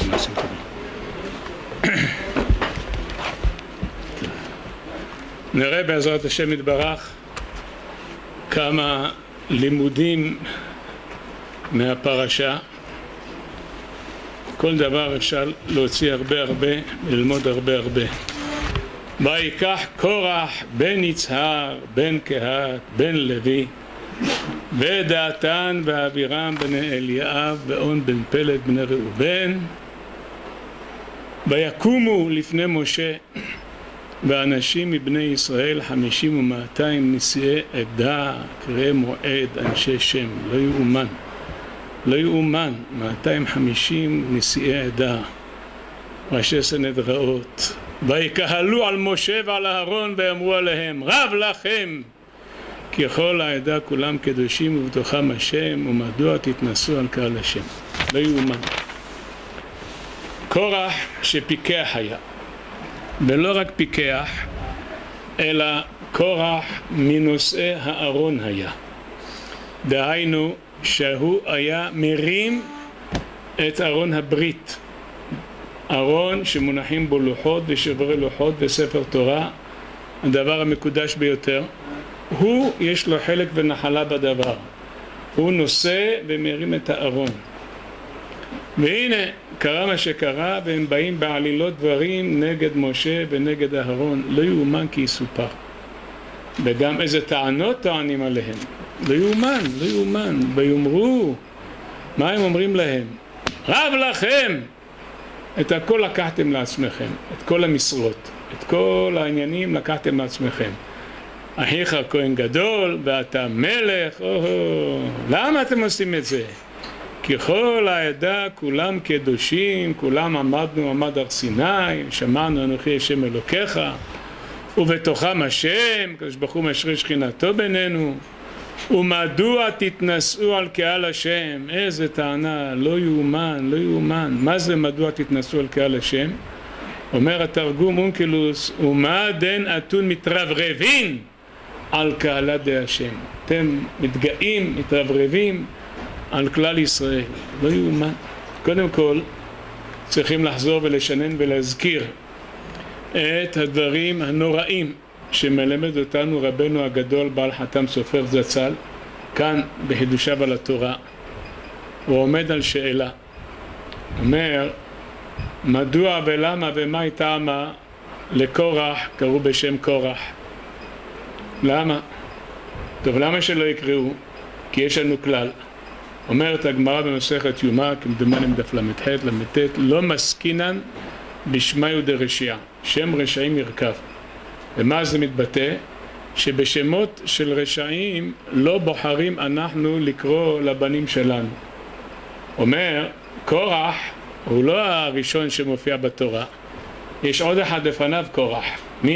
מעשים טובים. נראה בעזרת השם יתברך כמה לימודים מהפרשה. כל דבר אפשר להוציא הרבה וללמוד הרבה. ויקח קורח בן יצהר בן קהת בן לוי ודעתן ואבירם בן אליאב ואון בן פלט בן ראובן ויקומו לפני משה ואנשים מבני ישראל 50 ו200 נשיאי עדה קראי מועד אנשי שם. לא יאומן 250 נשיאי עדה ראשי סנהדראות. ויקהלו על משה ועל אהרון ואמרו עליהם רב לכם כי כל העדה כולם קדושים ובתוכם השם ומדוע תתנסו על קהל השם. לא יאומן. קורח שפיקח היה, ולא רק פיקח אלא קורח מנושאי הארון היה, דהיינו שהוא היה מרים את ארון הברית, ארון שמונחים בו לוחות ושברי לוחות וספר תורה, הדבר המקודש ביותר. הוא יש לו חלק ונחלה בדבר, הוא נושא ומרים את הארון. והנה קרה מה שקרה, והם באים בעלילות דברים נגד משה ונגד אהרון. לא יאומן כי יסופר. וגם איזה טענות טוענים עליהם. לא יאומן. ויאמרו, מה הם אומרים להם? רב לכם! את הכל לקחתם לעצמכם, את כל המשרות, את כל העניינים לקחתם לעצמכם. אחיך כהן גדול ואתה מלך. למה אתם עושים את זה? כי כל העדה כולם קדושים, כולם עמד הר סיני, שמענו אנוכי השם אלוקיך ובתוכם השם, הקדוש ברוך הוא משרה שכינתו בינינו. ומדוע תתנשאו על קהל השם? איזה טענה, לא יאומן. מה זה מדוע תתנשאו על קהל השם? אומר התרגום אונקלוס, ומה דן אתון מתרברבים על קהלת די השם. אתם מתגאים, מתרברבים על כלל ישראל. לא יאומן. קודם כל צריכים לחזור ולשנן ולהזכיר את הדברים הנוראים שמלמד אותנו רבנו הגדול בעל חתם סופר זצ"ל כאן בחידושיו על התורה. הוא עומד על שאלה, אומר מדוע ולמה ומה היא טעמה לקורח קראו בשם קורח? למה? טוב, למה שלא יקראו? כי יש לנו כלל. אומרת הגמרא במסכת יומא כמדומני מדף ל"ח ל"ט, לא מסקינן בשמיא דרשיע, שם רשעים ירכב. ומה זה מתבטא? שבשמות של רשעים לא בוחרים אנחנו לקרוא לבנים שלנו. אומר קורח הוא לא הראשון שמופיע בתורה, יש עוד אחד לפניו קורח.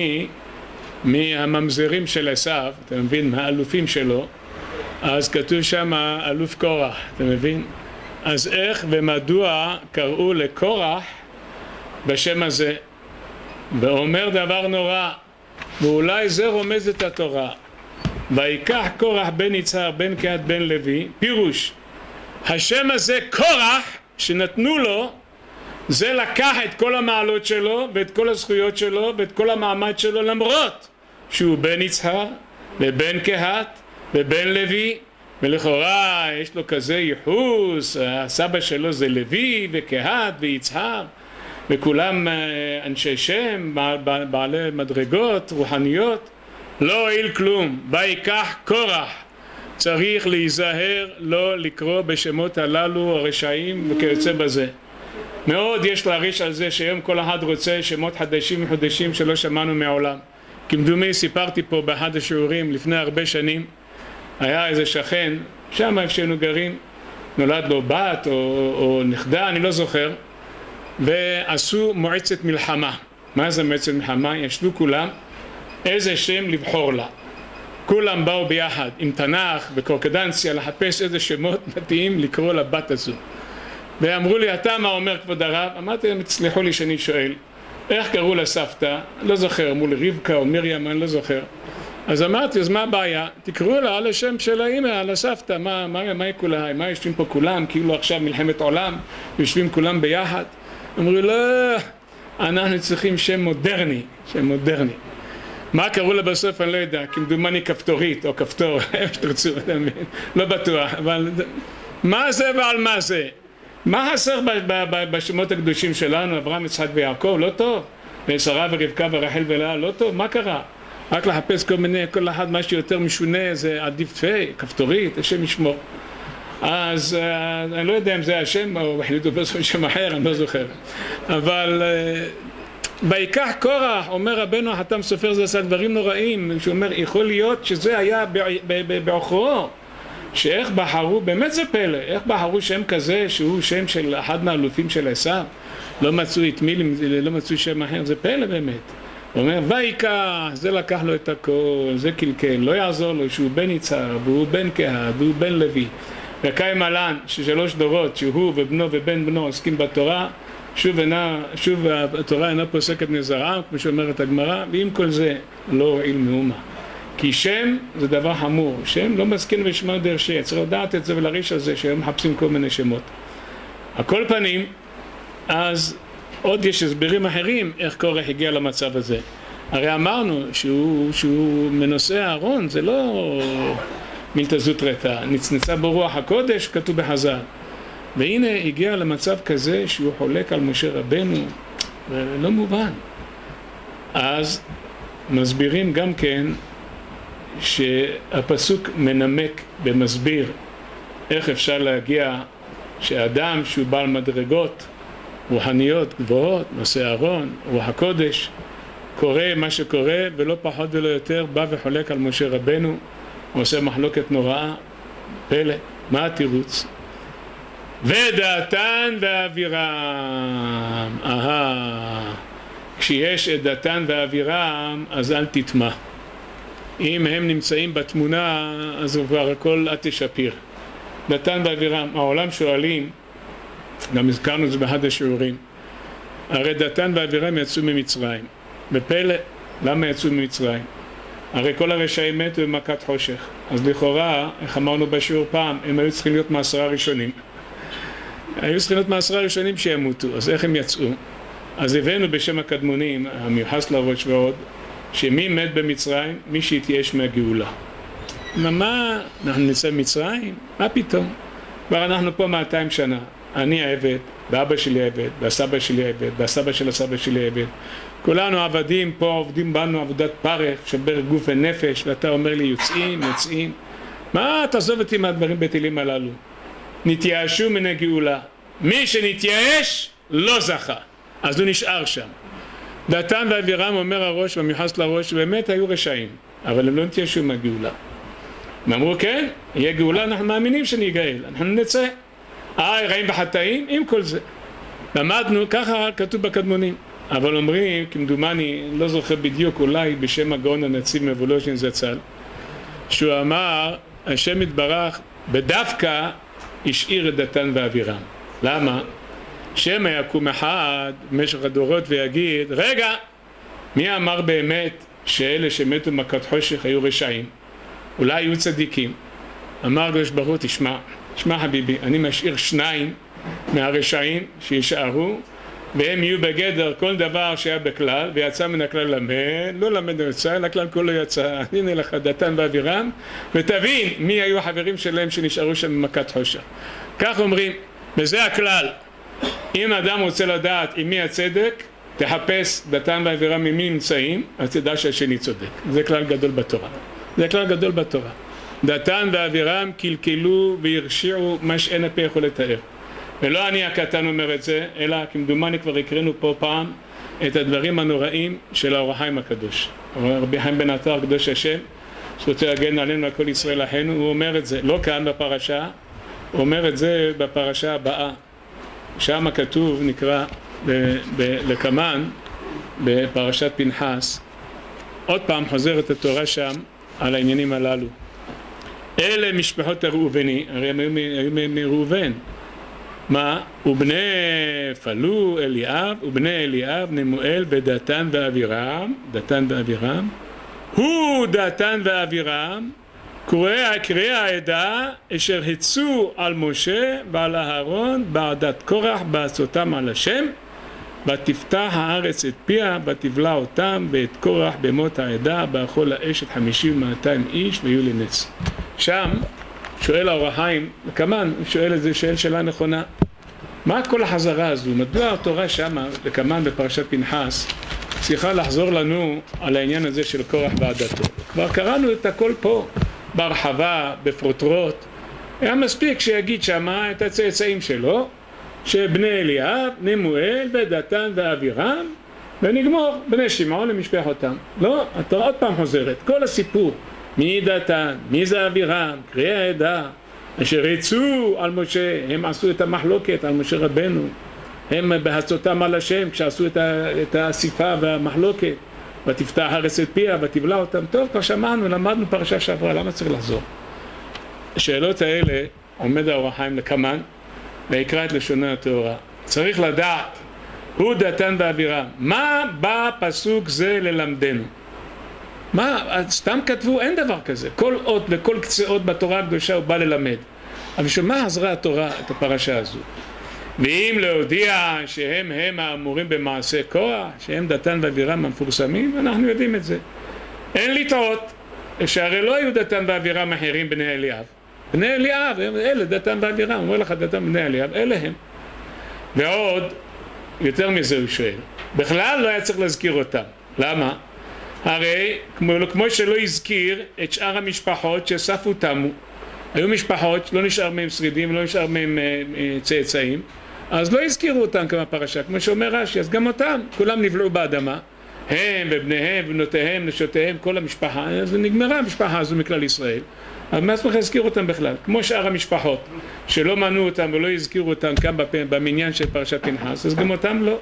מהממזרים של עשיו, אתה מבין, מהאלופים שלו, אז כתוב שם אלוף קורח, אתה מבין? אז איך ומדוע קראו לקורח בשם הזה? ואומר דבר נורא, ואולי זה רומז את התורה. ויקח קורח בן יצהר בן קהת בן לוי, פירוש השם הזה קורח שנתנו לו, זה לקח את כל המעלות שלו ואת כל הזכויות שלו ואת כל המעמד שלו, למרות שהוא בן יצהר ובן קהת ובן לוי, ולכאורה יש לו כזה ייחוס, הסבא שלו זה לוי וקהת ויצהר וכולם אנשי שם, בעלי מדרגות רוחניות. לא הועיל כלום. ויקח קורח, צריך להיזהר לא לקרוא בשמות הללו הרשעים וכיוצא בזה. מאוד יש להריש על זה שהיום כל אחד רוצה שמות חדשים שלא שמענו מעולם. כמדומי סיפרתי פה באחד השיעורים לפני הרבה שנים, היה איזה שכן שם איפה שהיינו גרים, נולד לו בת או נכדה, אני לא זוכר, ועשו מועצת מלחמה. מה זה מועצת מלחמה? ישבו כולם איזה שם לבחור לה. כולם באו ביחד עם תנ"ך וקורקדנציה לחפש איזה שמות מתאים לקרוא לבת הזו. ואמרו לי, אתה מה אומר כבוד הרב? אמרתי להם, תסלחו לי שאני שואל, איך קראו לסבתא? לא זוכר, אמרו לי רבקה או מרים, אני לא זוכר. אז אמרתי, אז מה הבעיה? תקראו לה על השם של האמא, על הסבתא, מה יקראו לה? מה יושבים פה כולם? כאילו עכשיו מלחמת עולם, יושבים כולם ביחד. אמרו לא, אנחנו צריכים שם מודרני, שם מודרני. מה קראו לה בסוף אני לא יודע, כמדומני כפתורית או כפתור, איך שתרצו, לא בטוח, אבל מה זה ועל מה זה? מה חסר בשמות הקדושים שלנו, אברהם, יצחק ויעקב, לא טוב? ושרה ורבקה ורחל ולאה, לא טוב? מה קרה? רק לחפש כל מיני, כל אחד משהו יותר משונה, זה עדיף כפתורית, השם ישמור. אז אני לא יודע אם זה השם או החליטו בסוף שם אחר, אני לא זוכר. אבל ויקח קורח, אומר רבנו החתם סופר, זה עשה דברים נוראים, שהוא אומר יכול להיות שזה היה בעוכרו, שאיך בחרו, באמת זה פלא, איך בחרו שם כזה שהוא שם של אחד מהאלופים של עשיו, לא מצאו את מי, לא מצאו שם אחר, זה פלא באמת. הוא אומר ויקח, זה לקח לו את הכל, זה קלקל, לא יעזור לו שהוא בן יצהר והוא בן קהת והוא בן לוי, וקיים עלן ששלוש דורות שהוא ובנו ובן בנו עוסקים בתורה, שוב התורה אינה פוסקת מזרעם, כמו שאומרת הגמרא, ועם כל זה לא הועיל מאומה. כי שם זה דבר חמור, שם לא מזכין ושמע דרשי, צריך לדעת את זה ולהריש על זה שהם מחפשים כל מיני שמות. על כל פנים, אז עוד יש הסברים אחרים איך קורח הגיע למצב הזה. הרי אמרנו שהוא מנושא הארון, זה לא מילתא זוטרתא, נצנצה ברוח הקודש, כתוב בחז"ל. והנה הגיע למצב כזה שהוא חולק על משה רבנו, לא מובן. אז מסבירים גם כן שהפסוק מנמק ומסביר איך אפשר להגיע שאדם שהוא בעל מדרגות רוחניות גבוהות, נושא ארון, רוח הקודש, קורא מה שקורה ולא פחות ולא יותר בא וחולק על משה רבנו, עושה מחלוקת נוראה, פלא, מה התירוץ? ודתן ואבירם, כשיש את דתן ואבירם אז אל תטמע, אם הם נמצאים בתמונה אז כבר הכל את תשפיר. דתן ואבירם, העולם שואלים, גם הזכרנו את זה באחד השיעורים, הרי דתן ואבירם יצאו ממצרים, בפלא, למה יצאו ממצרים? הרי כל הרשעים מתו במכת חושך, אז לכאורה, איך אמרנו בשיעור פעם, הם היו צריכים להיות מעשרה ראשונים, היו צריכים להיות מעשרה ראשונים שימותו, אז איך הם יצאו? אז הבאנו בשם הקדמונים, המיוחס לראש ועוד, שמי מת במצרים? מי שהתייאש מהגאולה. מה? אנחנו נצא במצרים? מה פתאום? כבר אנחנו פה 200 שנה, אני העבד, ואבא שלי העבד, והסבא שלי העבד, והסבא של הסבא שלי העבד, כולנו עבדים פה, עובדים בנו עבודת פרך, שבר גוף ונפש, ואתה אומר לי יוצאים, מה תעזוב אותי מהדברים בטלים הללו? נתייאשו מן הגאולה, מי שנתייאש לא זכה, אז הוא נשאר שם. דתן ואבירם אומר הראש במיוחס לראש, באמת היו רשעים, אבל הם לא נתייאשו מהגאולה. הם אמרו כן, יהיה גאולה, אנחנו מאמינים שניגאל, אנחנו נצא. רעים וחטאים, עם כל זה. למדנו, ככה כתוב בקדמונים. אבל אומרים, כמדומני, לא זוכר בדיוק, אולי בשם הגאון הנציב מוולוז'ין זצ"ל, שהוא אמר, השם יתברך בדווקא השאיר את דתן ואבירם. למה? שמא יקום אחד במשך הדורות ויגיד, רגע, מי אמר באמת שאלה שמתו מכת חושך היו רשעים? אולי היו צדיקים. אמר הקדוש ברוך הוא, תשמע חביבי, אני משאיר 2 מהרשעים שישארו, והם יהיו בגדר כל דבר שהיה בכלל, ויצא מן הכלל למד, לא למד יצא, אלא כלל כולו יצא. הנה לך דתן ואבירם, ותבין מי היו החברים שלהם שנשארו שם במכת חושך. כך אומרים, וזה הכלל. אם אדם רוצה לדעת עם מי הצדק, תחפש דתן ואבירם ממי נמצאים, אז תדע שהשני צודק. זה כלל גדול בתורה. זה כלל גדול בתורה. דתן ואבירם קלקלו והרשיעו מה שאין הפה יכול לתאר. ולא אני הקטן אומר את זה, אלא כמדומני כבר הקראנו פה פעם את הדברים הנוראים של האור החיים הקדוש. רבי חיים בן עטר, קדוש השם, שרוצה להגן עלינו על כל ישראל אחינו, הוא אומר את זה, לא כאן בפרשה, הוא אומר את זה בפרשה הבאה. שם כתוב, נקרא לקמן, בפרשת פנחס, עוד פעם חוזרת התורה שם על העניינים הללו. אלה משפחות הראובני, הרי הם היו מראובן. מה? ובני פלו אליאב, ובני אליאב נמואל ודתן ואבירם, דתן ואבירם, הוא דתן ואבירם, קוראי העדה אשר הצו על משה ועל אהרון בעדת קורח בעצותם על השם, ותפתח הארץ את פיה, ותבלע אותם, ואת קורח במות העדה, באכול האש את 50 ו200 איש, ויהיו לנס. שם, שואל האור החיים, כמן, שואל את זה, שואל שאלה נכונה. מה כל החזרה הזו? מדוע התורה שמה, וכמן בפרשת פנחס, צריכה לחזור לנו על העניין הזה של קורח ועדתו? כבר קראנו את הכל פה, בהרחבה, בפרוטרוט. היה מספיק שיגיד שמה את הצאצאים שלו, שבני אליאב, נמואל, ודתן ואבירם, ונגמור בני שמעון למשפחותם. לא, התורה עוד פעם חוזרת, כל הסיפור, מי דתן, מי זה אבירם, קריאי העדה, אשר יצאו על משה, הם עשו את המחלוקת על משה רבנו, הם בהצותם על השם, כשעשו את האסיפה והמחלוקת, ותפתח הארץ את פיה, ותבלע אותם. טוב, כבר שמענו, למדנו פרשה שעברה, למה צריך לחזור? השאלות האלה עומד האור החיים לקמן, ויקרא את לשונו התורה. צריך לדעת, הוא דתן ואבירם. מה בא פסוק זה ללמדנו? מה, סתם כתבו, אין דבר כזה. כל אות וכל קצאות בתורה הקדושה הוא בא ללמד. אבל שמה עזרה התורה את הפרשה הזו? ואם להודיע שהם האמורים במעשה כוח, שהם דתן ואבירם המפורסמים, אנחנו יודעים את זה. אין לטעות, שהרי לא היו דתן ואבירם אחרים בני אליאב. בני אליאב, אלה דתן ואבירם, אומר לך דתן בני אליאב, אלה הם. ועוד, יותר מזה הוא שואל, בכלל לא היה צריך להזכיר אותם. למה? הרי כמו שלא הזכיר את שאר המשפחות שספו תמו, היו משפחות שלא נשאר מהם שרידים, לא נשאר מהם צאצאים, אז לא הזכירו אותם כמה פרשה, כמו שאומר רש"י, אז גם אותם, כולם נבלעו באדמה, הם ובניהם ובנותיהם, נשותיהם, כל המשפחה, אז נגמרה המשפחה הזו מכלל ישראל. אבל מה צריך להזכיר אותם בכלל? כמו שאר המשפחות שלא מנו אותם ולא הזכירו אותם כאן במניין של פרשת פנחס, אז גם אותם לא.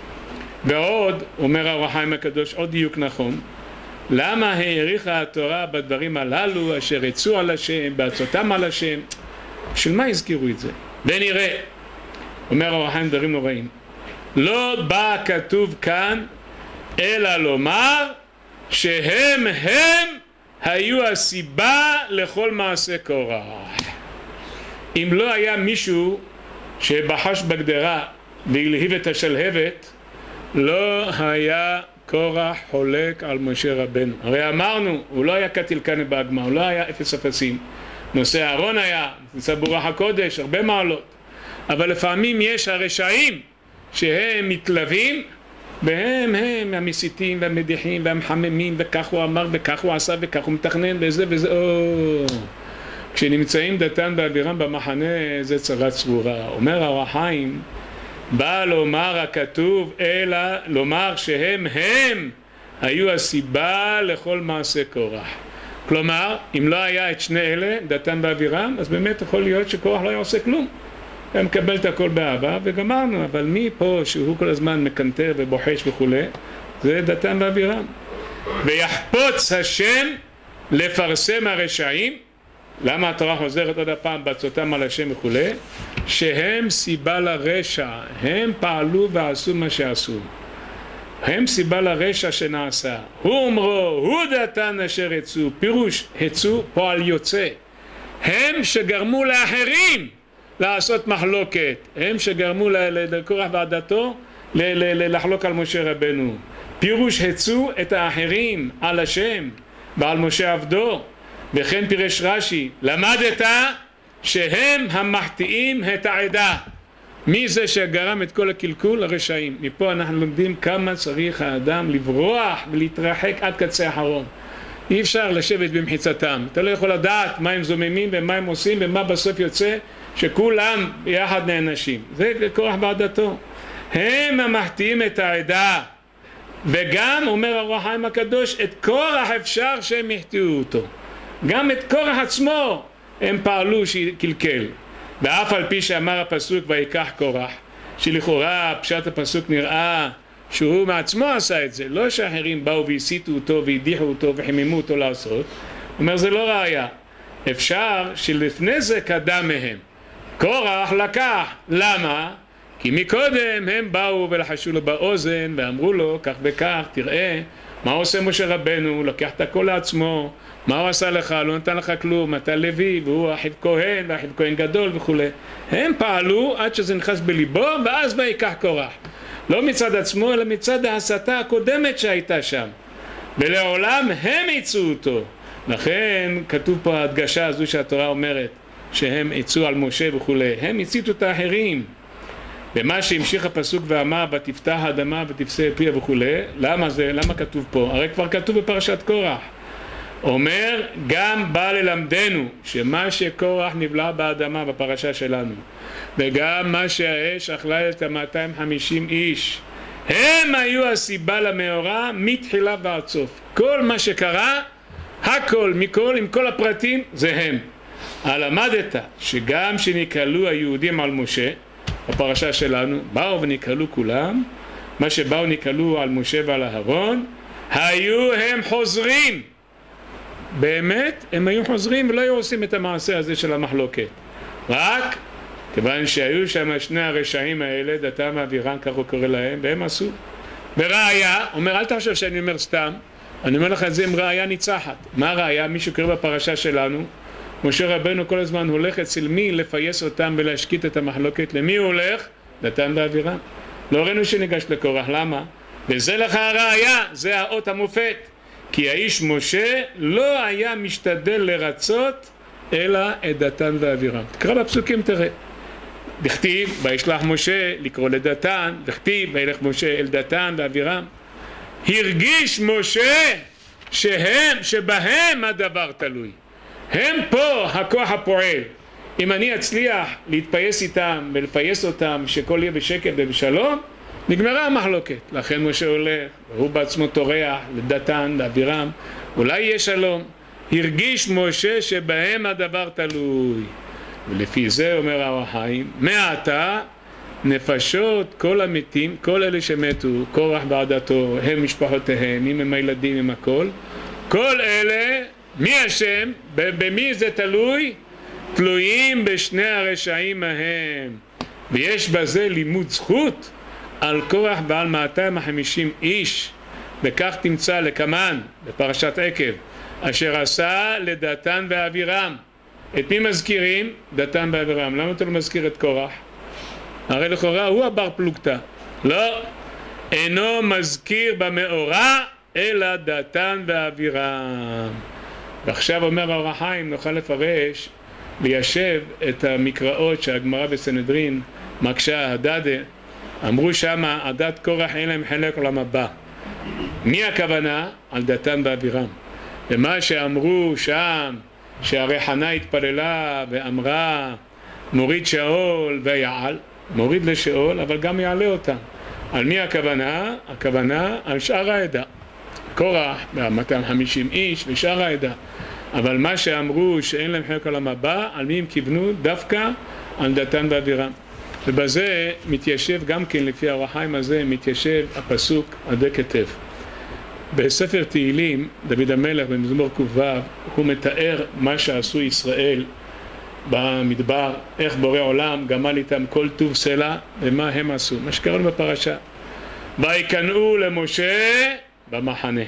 ועוד, אומר האור החיים הקדוש, עוד דיוק נכון, למה העריכה התורה בדברים הללו אשר יצאו על השם, בעצותם על השם? של מה הזכירו את זה? ונראה, אומר האור החיים דברים נוראים, לא בא כתוב כאן אלא לומר שהם היו הסיבה לכל מעשה קורח. אם לא היה מישהו שבחש בגדרה והלהיב את השלהבת, לא היה קורח חולק על משה רבנו. הרי אמרנו, הוא לא היה קטילקנה באגמה, הוא לא היה אפס אפסים. נושא אהרון היה, נושא ברוח הקודש, הרבה מעלות. אבל לפעמים יש הרשעים שהם מתלווים, והם המסיתים והמדיחים והמחממים, וכך הוא אמר וכך הוא עשה וכך הוא מתכנן וזה וזה. כשנמצאים דתן ואבירם במחנה זה צרה צרורה. אומר האור החיים, בא לומר הכתוב אלא לומר שהם היו הסיבה לכל מעשה קורח. כלומר, אם לא היה את שני אלה, דתן ואבירם, אז באמת יכול להיות שקורח לא היה עושה כלום. היה מקבל את הכל באהבה וגמרנו, אבל מי פה שהוא כל הזמן מקנטר ובוחש וכו', זה דתן ואבירם. ויחפוץ השם לפרסם הרשעים, למה התורה חוזרת עוד הפעם בעצותם על השם וכו', שהם סיבה לרשע, הם פעלו ועשו מה שעשו, הם סיבה לרשע שנעשה. הוא אומרו, הוא דתן אשר יצאו, פירוש יצאו פועל יוצא, הם שגרמו לאחרים לעשות מחלוקת, הם שגרמו לקורח ועדתו לחלוק על משה רבנו. פירוש הצו את האחרים על השם ועל משה עבדו. וכן פירש רש"י, למדת שהם המחטיאים את העדה. מי זה שגרם את כל הקלקול? הרשעים. מפה אנחנו לומדים כמה צריך האדם לברוח ולהתרחק עד קצה האחרון. אי אפשר לשבת במחיצתם, אתה לא יכול לדעת מה הם זוממים ומה הם עושים ומה בסוף יוצא שכולם ביחד נענשים. זה קורח ועדתו. הם המחטיאים את העדה, וגם אומר האור החיים הקדוש, את קורח אפשר שהם יחטיאו אותו, גם את קורח עצמו הם פעלו שקלקל. ואף על פי שאמר הפסוק ויקח קורח, שלכאורה פשט הפסוק נראה שהוא מעצמו עשה את זה, לא שאחרים באו והסיתו אותו והדיחו אותו וחיממו אותו לעשות. אומר זה לא ראיה, אפשר שלפני זה קדם מהם. קורח לקח, למה? כי מקודם הם באו ולחשו לו באוזן ואמרו לו כך וכך, תראה מה עושה משה רבנו, הוא לקח את הכל לעצמו, מה הוא עשה לך, לא נתן לך כלום, אתה לוי והוא אחיו כהן ואחיו כהן גדול וכו'. הם פעלו עד שזה נכנס בליבו, ואז ויקח קורח. לא מצד עצמו, אלא מצד ההסתה הקודמת שהייתה שם. ולעולם הם יצאו אותו. לכן כתוב פה ההדגשה הזו שהתורה אומרת, שהם יצאו על משה וכו'. הם הציתו את האחרים. ומה שהמשיך הפסוק ואמר, ותפתח האדמה ותפסה פיה וכו'. למה זה? למה כתוב פה? הרי כבר כתוב בפרשת קורח. אומר, גם בא ללמדנו שמה שקורח נבלע באדמה בפרשה שלנו, וגם מה שהאש אכלה את 250 איש, הם היו הסיבה למאורע מתחילה ועד סוף. כל מה שקרה, הכל, מכל, עם כל הפרטים, זה הם. למדת שגם שנקהלו היהודים על משה, בפרשה שלנו, באו ונקהלו כולם, מה שבאו נקהלו על משה ועל אהרון, היו הם חוזרים. באמת הם היו חוזרים ולא היו עושים את המעשה הזה של המחלוקת. רק כיוון שהיו שם שני הרשעים האלה, דתם ואבירם, כך הוא קורא להם, והם עשו. וראיה, אומר, אל תחשוב שאני אומר סתם, אני אומר לך את זה עם ראיה ניצחת. מה ראיה? מישהו קורא בפרשה שלנו, משה רבנו כל הזמן הולך אצל מי לפייס אותם ולהשקיט את המחלוקת. למי הוא הולך? דתם ואבירם. לא ראינו שניגש לקורח, למה? וזה לך הראיה, זה האות המופת. כי האיש משה לא היה משתדל לרצות אלא את דתן ואבירם. תקרא בפסוקים תראה. דכתיב וישלח משה לקרוא לדתן, דכתיב וילך משה אל דתן ואבירם. הרגיש משה שבהם הדבר תלוי. הם פה הכוח הפועל. אם אני אצליח להתפייס איתם ולפייס אותם שכל יהיה בשקט ובשלום, נגמרה המחלוקת. לכן משה הולך, והוא בעצמו תורח לדתן, לאבירם, אולי יהיה שלום. הרגיש משה שבהם הדבר תלוי. ולפי זה אומר האור החיים, מעתה נפשות כל המתים, כל אלה שמתו, קורח בעדתו, הם משפחותיהם, עם הילדים, עם הכל, כל אלה, מי השם? במי זה תלוי? תלויים בשני הרשעים ההם. ויש בזה לימוד זכות על קורח ועל 250 איש, וכך תמצא לקמן בפרשת עקב, אשר עשה לדתן ואבירם. את מי מזכירים? דתן ואבירם. למה אתה לא מזכיר את קורח? הרי לכאורה הוא הבר פלוגתא. לא, אינו מזכיר במאורע אלא דתן ואבירם. ועכשיו אומר האור החיים, נוכל לפרש, ליישב את המקראות שהגמרא בסנהדרין מקשה הדדה. אמרו שמה, עדת קורח אין להם חלק עולם הבא. מי הכוונה? על דתן ואבירם. ומה שאמרו שם, שהרי חנה התפללה ואמרה, מוריד שאול ויעל, מוריד לשאול, אבל גם יעלה אותם. על מי הכוונה? הכוונה על שאר העדה. קורח, 250 איש ושאר העדה. אבל מה שאמרו שאין להם חלק עולם הבא, על מי הם כיוונו? דווקא על דתן ואבירם. ובזה מתיישב גם כן, לפי האור החיים הזה, מתיישב הפסוק עדי כתב. בספר תהילים, דוד המלך במזמור ק"ו, הוא מתאר מה שעשו ישראל במדבר, איך בורא עולם גמל איתם כל טוב סלע, ומה הם עשו, מה שקראנו בפרשה. ויקנאו למשה במחנה,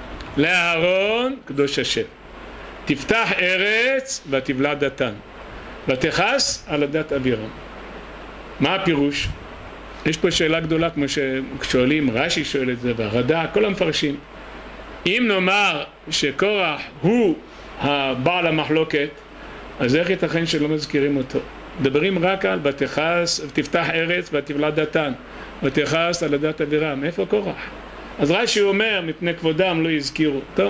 לאהרון קדוש השם, תפתח ארץ ותבלע דתן, ותכס על עדת אבירם. מה הפירוש? יש פה שאלה גדולה, כמו ששואלים, רש"י שואל את זה, והרד"ק, כל המפרשים. אם נאמר שקורח הוא הבעל המחלוקת, אז איך ייתכן שלא מזכירים אותו? מדברים רק על ותכס, תפתח ארץ ותבלע דתן, ותכס על עדת אבירם. איפה קורח? אז רש"י אומר, מפני כבודם לא יזכירו. טוב.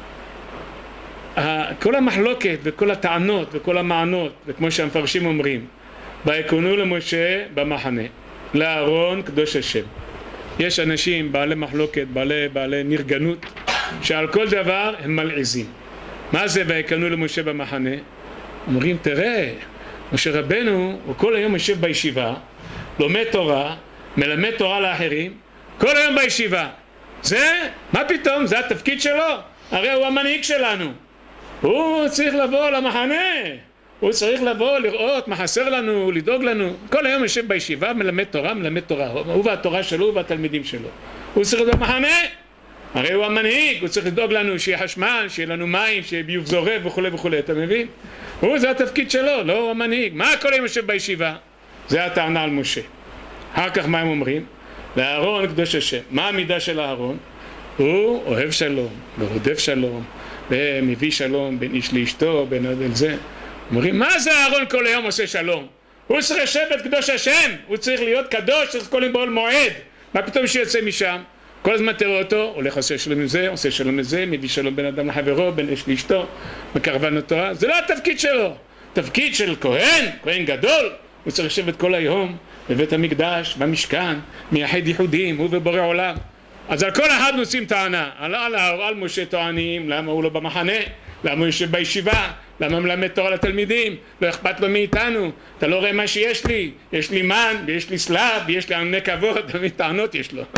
כל המחלוקת וכל הטענות וכל המענות, וכמו שהמפרשים אומרים, ויקנו למשה במחנה, לאהרון קדוש השם. יש אנשים בעלי מחלוקת, בעלי נרגנות, שעל כל דבר הם מלעיזים. מה זה ויקנו למשה במחנה? אומרים, תראה, משה רבנו הוא כל היום יושב בישיבה, לומד תורה, מלמד תורה לאחרים, כל היום בישיבה. זה, מה פתאום? זה התפקיד שלו? הרי הוא המנהיג שלנו. הוא צריך לבוא למחנה. הוא צריך לבוא לראות מה חסר לנו, לדאוג לנו. כל היום יושב בישיבה, מלמד תורה. הוא והתורה שלו והתלמידים שלו. הוא צריך לדאוג במחנה. הרי הוא המנהיג, הוא צריך לדאוג לנו שיהיה חשמל, שיהיה לנו מים, שיהיה ביוב זורם וכו' וכו'. אתה מבין? זה התפקיד שלו, לא הוא המנהיג. מה כל היום יושב בישיבה? זה הטענה על משה. אחר כך מה הם אומרים? לאהרון קדוש השם. מה המידה של אהרון? הוא אוהב שלום, ורודף שלום, ומביא שלום בין איש לאשתו, בין אל זה. אומרים, מה זה אהרון כל היום עושה שלום? הוא צריך לשבת קדוש השם, הוא צריך להיות קדוש, צריך כל יום בעול מועד. מה פתאום שיוצא משם? כל הזמן תראו אותו, הולך עושה שלום עם זה, עושה שלום עם זה, מביא שלום בין אדם לחברו, בין איש לאשתו, מקרבן התורה. זה לא התפקיד שלו. תפקיד של כהן, כהן גדול, הוא צריך לשבת כל היום בבית המקדש, במשכן, מייחד ייחודים, הוא ובורא עולם. אז על כל אחד נושאים טענה, על משה טוענים, למה הוא לא במחנה, למה הוא יושב בישיבה, למה הוא מלמד תורה לתלמידים, לא אכפת לו מאיתנו, אתה לא רואה מה שיש לי, יש לי מן, ויש לי סלב, ויש לי עמני כבוד, תמיד טענות יש לו.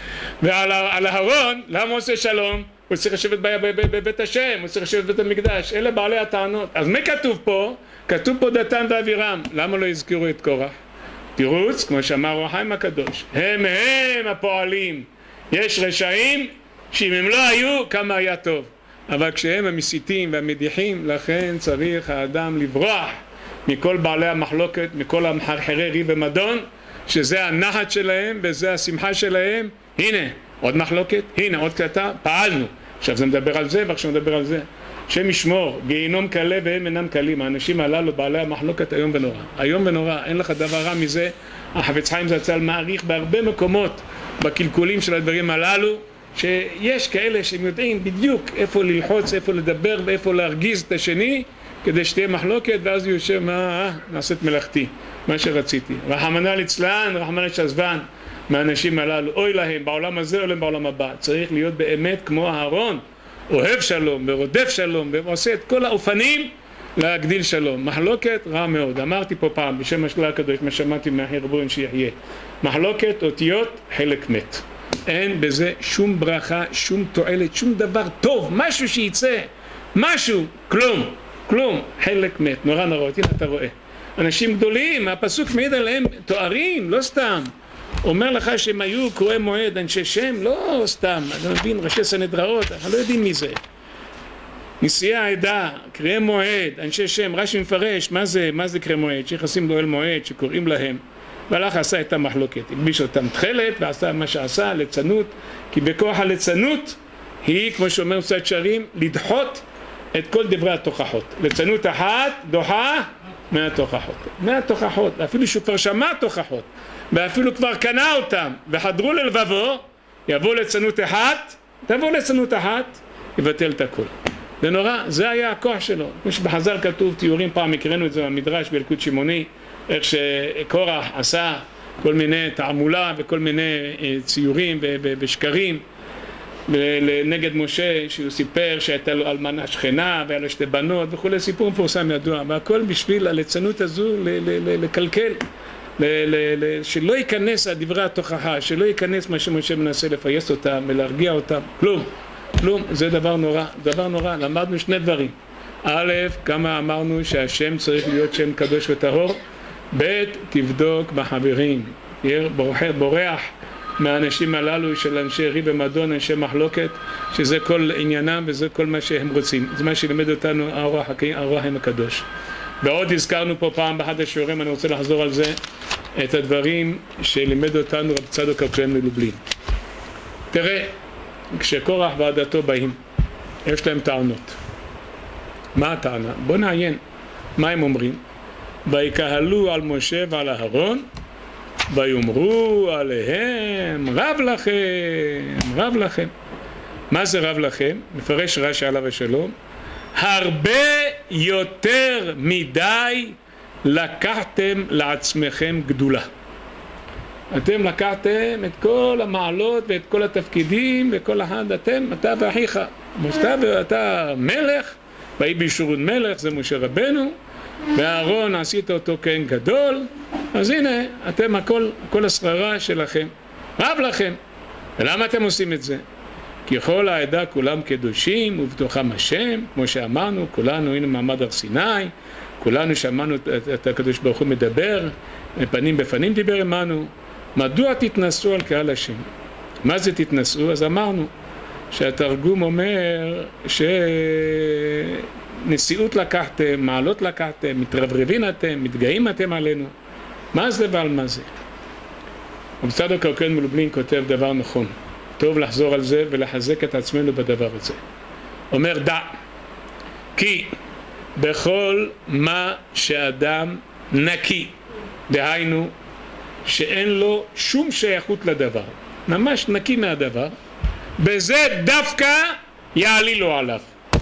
ועל אהרון, למה הוא עושה שלום? הוא צריך לשבת בבית השם, הוא צריך לשבת בבית המקדש, אלה בעלי הטענות. אז מה כתוב פה? כתוב פה דתן ואבירם, למה לא הזכירו את קורח? תירוץ, כמו שאמר אור החיים הקדוש, הם הפועלים. יש רשעים שאם הם לא היו, כמה היה טוב. אבל כשהם המסיתים והמדיחים, לכן צריך האדם לברוח מכל בעלי המחלוקת, מכל המחרחרי ריב ומדון, שזה הנחת שלהם וזה השמחה שלהם. הנה, עוד מחלוקת, הנה, עוד קטע, פעלנו. עכשיו זה מדבר על זה ועכשיו מדבר על זה. שם ישמור, גיהינום קלה והם אינם קלים. האנשים הללו, בעלי המחלוקת, איום ונורא. איום ונורא, אין לך דבר רע מזה. החפץ חיים זצ"ל מעריך בהרבה מקומות בקלקולים של הדברים הללו, שיש כאלה שהם יודעים בדיוק איפה ללחוץ, איפה לדבר ואיפה להרגיז את השני, כדי שתהיה מחלוקת, ואז הוא יושב, נעשית מלאכתי, מה שרציתי. רחמנא ליצלן, רחמנא שעזבן, מהאנשים הללו, אוי להם, בעולם הזה או להם בעולם הבא. צריך להיות באמת כמו אהרון, אוהב שלום ורודף שלום, ועושה את כל האופנים להגדיל שלום. מחלוקת רע מאוד. אמרתי פה פעם, בשם השכינה הקדוש, מה שמעתי מאחי רבון שיחיה. מחלוקת, אותיות, חלק מת. אין בזה שום ברכה, שום תועלת, שום דבר טוב, משהו שיצא, משהו, כלום, כלום, חלק מת. נורא נורא, הנה אתה רואה. אנשים גדולים, הפסוק מעיד עליהם תוארים, לא סתם. אומר לך שהם היו קוראי מועד, אנשי שם, לא סתם, אתה מבין, ראשי סנהדריות, אנחנו לא יודעים מי זה. נשיאי העדה, קראי מועד, אנשי שם, רש"י מפרש, מה זה קראי מועד? שיחסים לאוהל מועד, שקוראים להם. והלך עשה את המחלוקת, הגביש אותם תחלת ועשה מה שעשה, ליצנות, כי בכוח הליצנות היא, כמו שאומר קצת שרים, לדחות את כל דברי התוכחות. ליצנות אחת דוחה מהתוכחות. מהתוכחות, אפילו שהוא כבר שמע תוכחות, ואפילו כבר קנה אותם, וחדרו ללבבו, יבוא ליצנות אחת, תבוא ליצנות אחת, יבטל את הכל. זה נורא, זה היה הכוח שלו. כמו שבחז"ל כתוב, תיאורים פעם, הקראנו את זה במדרש בילקוט שמעוני, איך שקורח עשה כל מיני תעמולה וכל מיני ציורים ושקרים נגד משה, שהוא סיפר שהייתה לו אלמנה שכנה והיה לו שתי בנות וכולי, סיפור מפורסם ידוע, והכל בשביל הליצנות הזו לקלקל, שלא ייכנס הדברי התוכחה, שלא ייכנס מה שמשה מנסה לפייס אותם ולהרגיע אותם, כלום, זה דבר נורא, דבר נורא. למדנו שני דברים. א', כמה אמרנו שהשם צריך להיות שם קדוש וטהור, ב', תבדוק בחברים, בורח מהאנשים הללו של אנשי ריב ומדון, אנשי מחלוקת, שזה כל עניינם וזה כל מה שהם רוצים. זה מה שלימד אותנו האור החיים הקדוש. ועוד הזכרנו פה פעם באחד השיעורים, אני רוצה לחזור על זה, את הדברים שלימד אותנו רב צדוק הכהן מלובלין. תראה, כשקורח ועדתו באים, יש להם טענות. מה הטענה? בוא נעיין מה הם אומרים. ויקהלו על משה ועל אהרון ויאמרו עליהם רב לכם, רב לכם. מה זה רב לכם? מפרש רש"י עליו השלום, הרבה יותר מדי לקחתם לעצמכם גדולה. אתם לקחתם את כל המעלות ואת כל התפקידים וכל אחד, אתה ואחיך, אתה מלך, ויהי בישורון מלך, זה משה רבנו, ואהרון עשית אותו כהן גדול, אז הנה, אתם כל השררה שלכם, רב לכם. ולמה אתם עושים את זה? כי כל העדה כולם קדושים ובתוכם השם, כמו שאמרנו, כולנו הנה מעמד הר סיני, כולנו שמענו את הקדוש ברוך הוא מדבר, פנים בפנים דיבר עמנו. מדוע תתנסו על קהל השם? מה זה תתנסו? אז אמרנו שהתרגום אומר שנשיאות לקחתם, מעלות לקחתם, מתרברבים אתם, מתגאים אתם עלינו. מה זה ועל מה זה? רב צדוק הכהן מלובלין כותב דבר נכון. טוב לחזור על זה ולחזק את עצמנו בדבר הזה. אומר דע, כי בכל מה שאדם נקי, דהיינו שאין לו שום שייכות לדבר, ממש נקי מהדבר, בזה דווקא יעלילו עליו.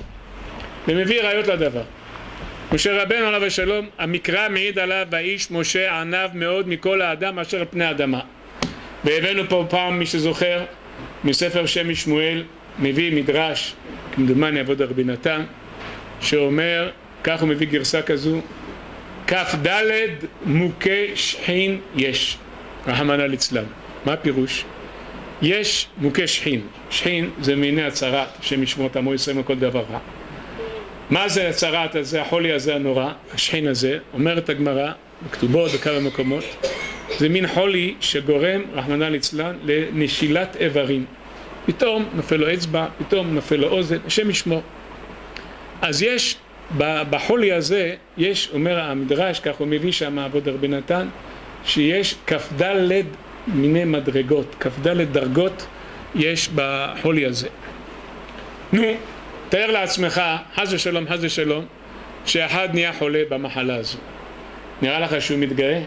ומביא ראיות לדבר. משה רבנו עליו השלום, המקרא מעיד עליו, והאיש משה ענב מאוד מכל האדם אשר על פני האדמה. והבאנו פה פעם, מי שזוכר, מספר שם שמואל, מביא מדרש, כמדומני עבוד רבי נתן, שאומר, כך הוא מביא גרסה כזו, כ"ד מוכי שחין יש, רחמנא ליצלן. מה הפירוש? יש מוכי שחין. שחין זה מיני הצרת, השם ישמור את עמו ישראל מכל דבר רע. מה זה הצרת הזה, החולי הזה הנורא, השחין הזה? אומרת הגמרא, בכתובות בכמה מקומות, זה מין חולי שגורם, רחמנא ליצלן, לנשילת איברים. פתאום נופל לו אצבע, פתאום נופל לו אוזן, השם ישמור. אז יש, בחולי הזה, יש, אומר המדרש, כך הוא מביא שם עבוד רבי נתן, שיש כ"ד מיני מדרגות, כ"ד דרגות יש בחולי הזה. נו, תאר לעצמך, חס ושלום, שאחד נהיה חולה במחלה הזו. נראה לך שהוא מתגאה?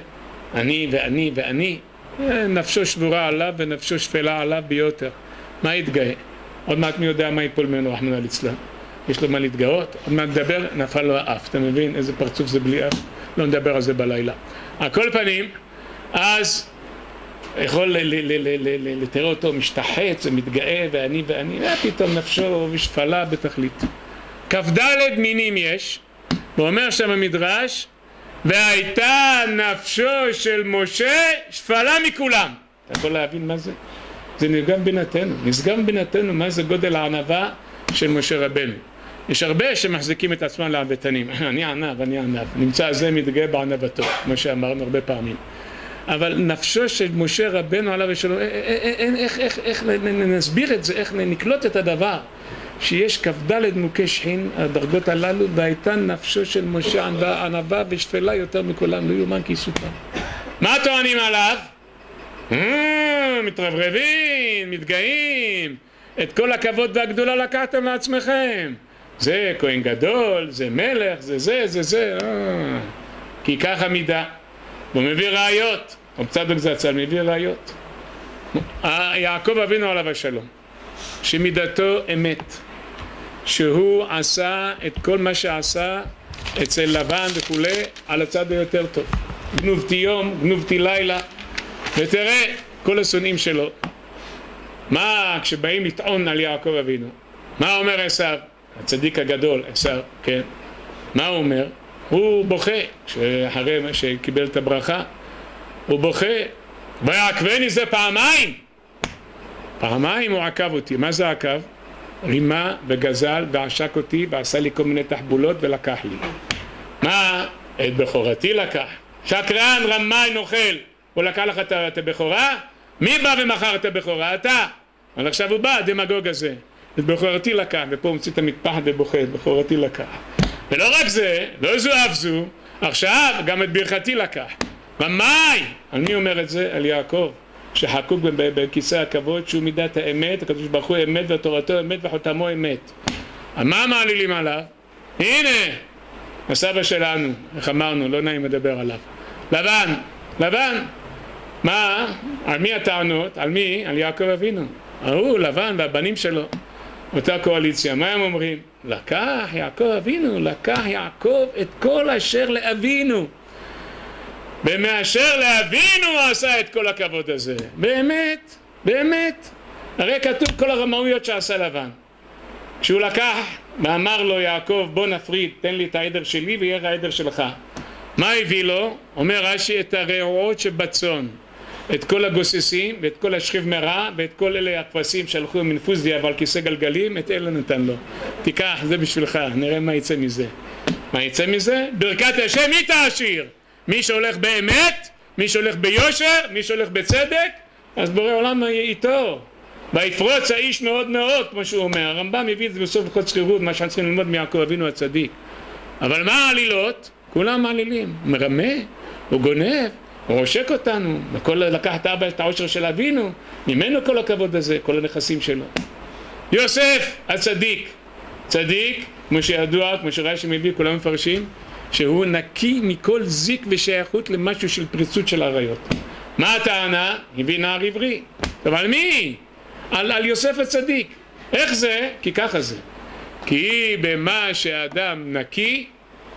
אני, נפשו שבורה עליו ונפשו שפלה עליו ביותר. מה יתגאה? עוד מעט מי יודע מה ייפול ממנו, רחמנא ליצלן. יש לו מה להתגאות? עוד מעט לדבר, נפל לו האף. אתה מבין איזה פרצוף זה בלי אף? לא נדבר על זה בלילה. על כל פנים, אז יכול לתאר אותו משתחץ ומתגאה ואני, פתאום נפשו שפלה בתכלית. כ"ד מינים יש, ואומר שם המדרש, והייתה נפשו של משה שפלה מכולם. אתה יכול להבין מה זה? זה נשגב בינתנו מה זה גודל הענווה של משה רבנו. יש הרבה שמחזיקים את עצמם לענוותנים. אני ענב. נמצא זה מתגאה בענוותו, כמו שאמרנו הרבה פעמים. אבל נפשו של משה רבנו עליו ושלום, איך נסביר את זה, איך נקלוט את הדבר, שיש כ"ד מוכי שחין, הדרגות הללו, והייתה נפשו של משה ענווה ושפלה יותר מכולם, לא יאומן כי יסופר. מה טוענים עליו? מתרברבים, מתגאים, את כל הכבוד והגדולה לקחתם לעצמכם. זה כהן גדול, זה מלך, זה. כי ככה מידה. הוא מביא ראיות, רב צדוק זצ"ל מביא ראיות. יעקב אבינו עליו השלום, שמידתו אמת, שהוא עשה את כל מה שעשה אצל לבן וכולי על הצד היותר טוב. גנובתי יום, גנובתי לילה, ותראה כל השונאים שלו. מה כשבאים לטעון על יעקב אבינו? מה אומר עשיו? הצדיק הגדול, עשיו, כן? מה הוא אומר? הוא בוכה, אחרי מה שקיבל את הברכה, הוא בוכה, ויעקבני זה פעמיים הוא עקב אותי. מה זה עקב? רימה וגזל ועשק אותי ועשה לי כל מיני תחבולות ולקח לי. מה? את בכורתי לקח. שקרן, רמאי, נוכל. הוא לקח לך את הבכורה? מי בא ומכר את הבכורה? אתה. אבל עכשיו הוא בא, הדמגוג הזה. את בכורתי לקח, ופה הוא מציא את המטפחת ובוכה, את בכורתי לקח. ולא רק זה, לא זו אף זו, עכשיו גם את ברכתי לקח. רמאי! על מי אומר את זה? על יעקב, שחקוק בכיסא הכבוד, שהוא מידת האמת, הקדוש ברוך הוא אמת ותורתו אמת וחותמו אמת. מה מעלילים עליו? הנה, הסבא שלנו, איך אמרנו, לא נעים לדבר עליו. לבן. מה? על מי הטענות? על מי? על יעקב אבינו. לבן והבנים שלו. אותה קואליציה, מה הם אומרים? לקח יעקב את כל אשר לאבינו. ומאשר לאבינו הוא עשה את כל הכבוד הזה. באמת. הרי כתוב כל הרמאויות שעשה לבן. כשהוא לקח ואמר לו יעקב, בוא נפריד, תן לי את העדר שלי ויהיה העדר שלך. מה הביא לו? אומר רש"י, את הרעועות שבצאן, את כל הגוססים ואת כל השכיב מרע ואת כל אלה הכבשים שהלכו מנפוזיה ועל כיסא גלגלים, את אלה נתן לו. תיקח, זה בשבילך, נראה מה יצא מזה. ברכת השם מי תעשיר? מי שהולך באמת, מי שהולך ביושר, מי שהולך בצדק, אז בורא עולם איתו. ויפרוץ האיש מאוד, כמו שהוא אומר. הרמב"ם מביא את זה בסוף הלכות שכירות, מה שאנחנו צריכים ללמוד מיעקב אבינו הצדיק. אבל מה העלילות? כולם מעלילים. הוא מרמה, הוא גונב, הוא עושק אותנו, לקח את העושר של אבינו, ממנו כל הכבוד הזה, כל הנכסים שלו. יוסף הצדיק, צדיק, כמו שידוע, כמו שרש"י מביא, כולם מפרשים, שהוא נקי מכל זיק ושייכות למשהו של פריצות של עריות. מה הטענה? הביא נער עברי. טוב, על מי? על יוסף הצדיק. איך זה? כי ככה זה. כי במה שהאדם נקי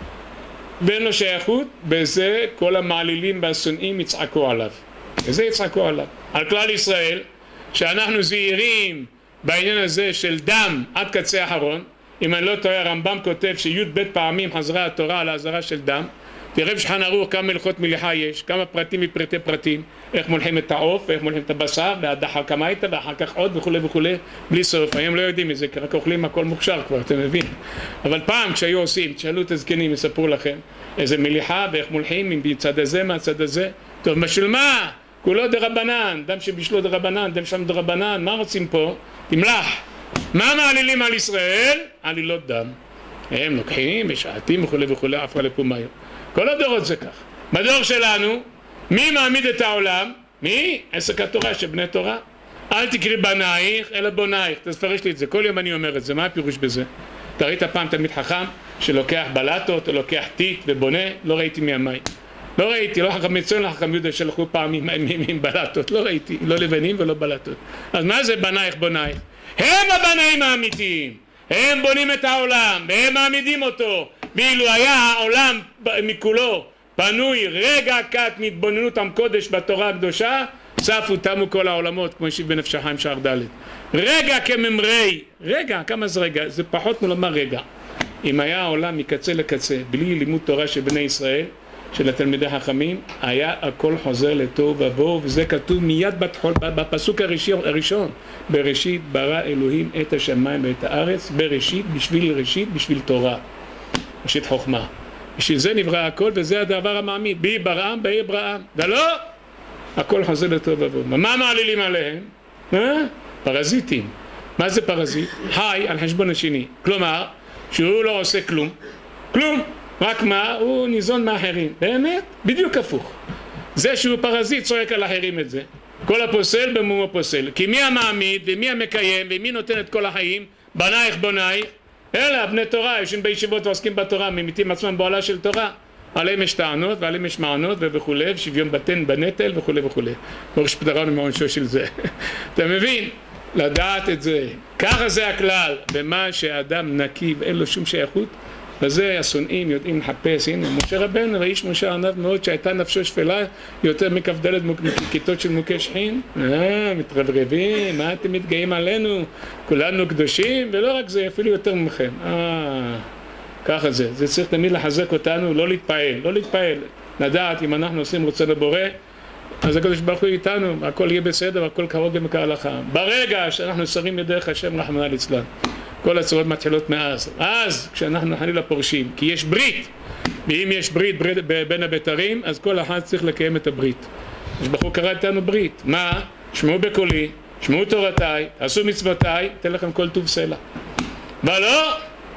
ואין לו שייכות, בזה כל המעלילים והשונאים יצעקו עליו. וזה יצעקו עליו. על כלל ישראל, שאנחנו זהירים בעניין הזה של דם עד קצה האחרון. אם אני לא טועה, הרמב"ם כותב שי"ב פעמים חזרה התורה על האזהרה של דם. תראה בשולחן ערוך כמה הלכות מליחה יש, כמה פרטים ופרטי פרטים, איך מולכים את העוף ואיך מולכים את הבשר והדחר כמה הייתה ואחר כך עוד וכו' וכו', בלי סוף. היום לא יודעים את זה, כי רק אוכלים הכל מוכשר כבר, אתם מבינים. אבל פעם כשהיו עושים, תשאלו את הזקנים, יספרו לכם איזה מליחה ואיך מולכים מצד הזה מהצד הזה. טוב, בשביל מה? כולו דרבנן, דם שבישלו דרבנן, דם שם דרבנן, מה רוצים פה? תמלח. מה מעלילים על ישראל? עלילות דם. הם לוקחים, משעטים וכו' וכו', עפרא לפומאיו. כל הדורות זה כך. בדור שלנו, מי מעמיד את העולם? מי? עסק התורה שבני תורה. אל תקרי בנייך, אלא בונייך. תפרש לי את זה, כל יום אני אומר את זה, מה הפירוש בזה? אתה ראית פעם תלמיד חכם שלוקח בלטות או לוקח טיט ובונה? לא ראיתי מימיי. לא ראיתי, לא חכם מצוין, לא חכם יהודה שלחו פעם עם בלטות, לא ראיתי, לא לבנים ולא בלטות. אז מה זה בנייך בונייך? הם הבנאים האמיתיים, הם בונים את העולם והם מעמידים אותו. ואילו היה העולם מכולו פנוי רגע קט מהתבוננות עם קודש בתורה הקדושה, צפו תמו כל העולמות, כמו השיב בנפש החיים שער ד'. רגע כממרי, רגע, כמה זה רגע? זה פחות מלומר רגע. אם היה העולם מקצה לקצה בלי לימוד תורה של בני ישראל, של התלמידי חכמים, היה הכל חוזר לתוהו ובוהו, וזה כתוב מיד בפסוק הראשון. בראשית ברא אלוהים את השמיים ואת הארץ, בראשית בשביל תורה, ראשית חוכמה. בשביל זה נברא הכל, וזה הדבר המעמיד. בי ברעם, בי ברעם. ולא, הכל חוזר לתוהו ובוהו. מה מעלילים עליהם? פרזיטים. מה זה פרזיט? חי על חשבון השני. כלומר, שהוא לא עושה כלום. כלום. רק מה? הוא ניזון מאחרים. באמת? בדיוק הפוך. זה שהוא פרזיט צועק על אחרים את זה. כל הפוסל במומו פוסל. כי מי המעמיד ומי המקיים ומי נותן את כל החיים? בנייך בונייך. אלה בני תורה, יושבים בישיבות ועוסקים בתורה, ממיתים עצמם בעולה של תורה. עליהם יש טענות ועליהם יש מענות וכו', שוויון בנטל וכו' וכו'. ברוך שפטרנו מעונשו של זה. אתה מבין? לדעת את זה. ככה זה הכלל. במה שהאדם נקי ואין לו שום שייכות, וזה השונאים יודעים לחפש. הנה, משה רבנו, האיש משה ענב מאוד, שהייתה נפשו שפלה יותר מכ"ד מכיתות של מוכי שחין. מתרברבים, מה אתם מתגאים עלינו? כולנו קדושים, ולא רק זה, אפילו יותר ממכם. ככה זה. זה צריך תמיד לחזק אותנו, לא להתפעל, לא להתפעל. לדעת, אם אנחנו עושים רצון לבורא, אז הקדוש ברוך הוא איתנו, הכל יהיה בסדר, הכל קרוב כהלכה. ברגע שאנחנו שרים ידך השם רחמנא ליצלן, כל הצורות מתחילות מאז. אז כשאנחנו חלילה פורשים, כי יש ברית, ואם יש ברית בין הבתרים, אז כל אחד צריך לקיים את הברית. אז ברוך הוא קרא איתנו ברית. מה? שמעו בקולי, שמעו תורתיי, עשו מצוותיי, תן לכם כל טוב סלע. ולא,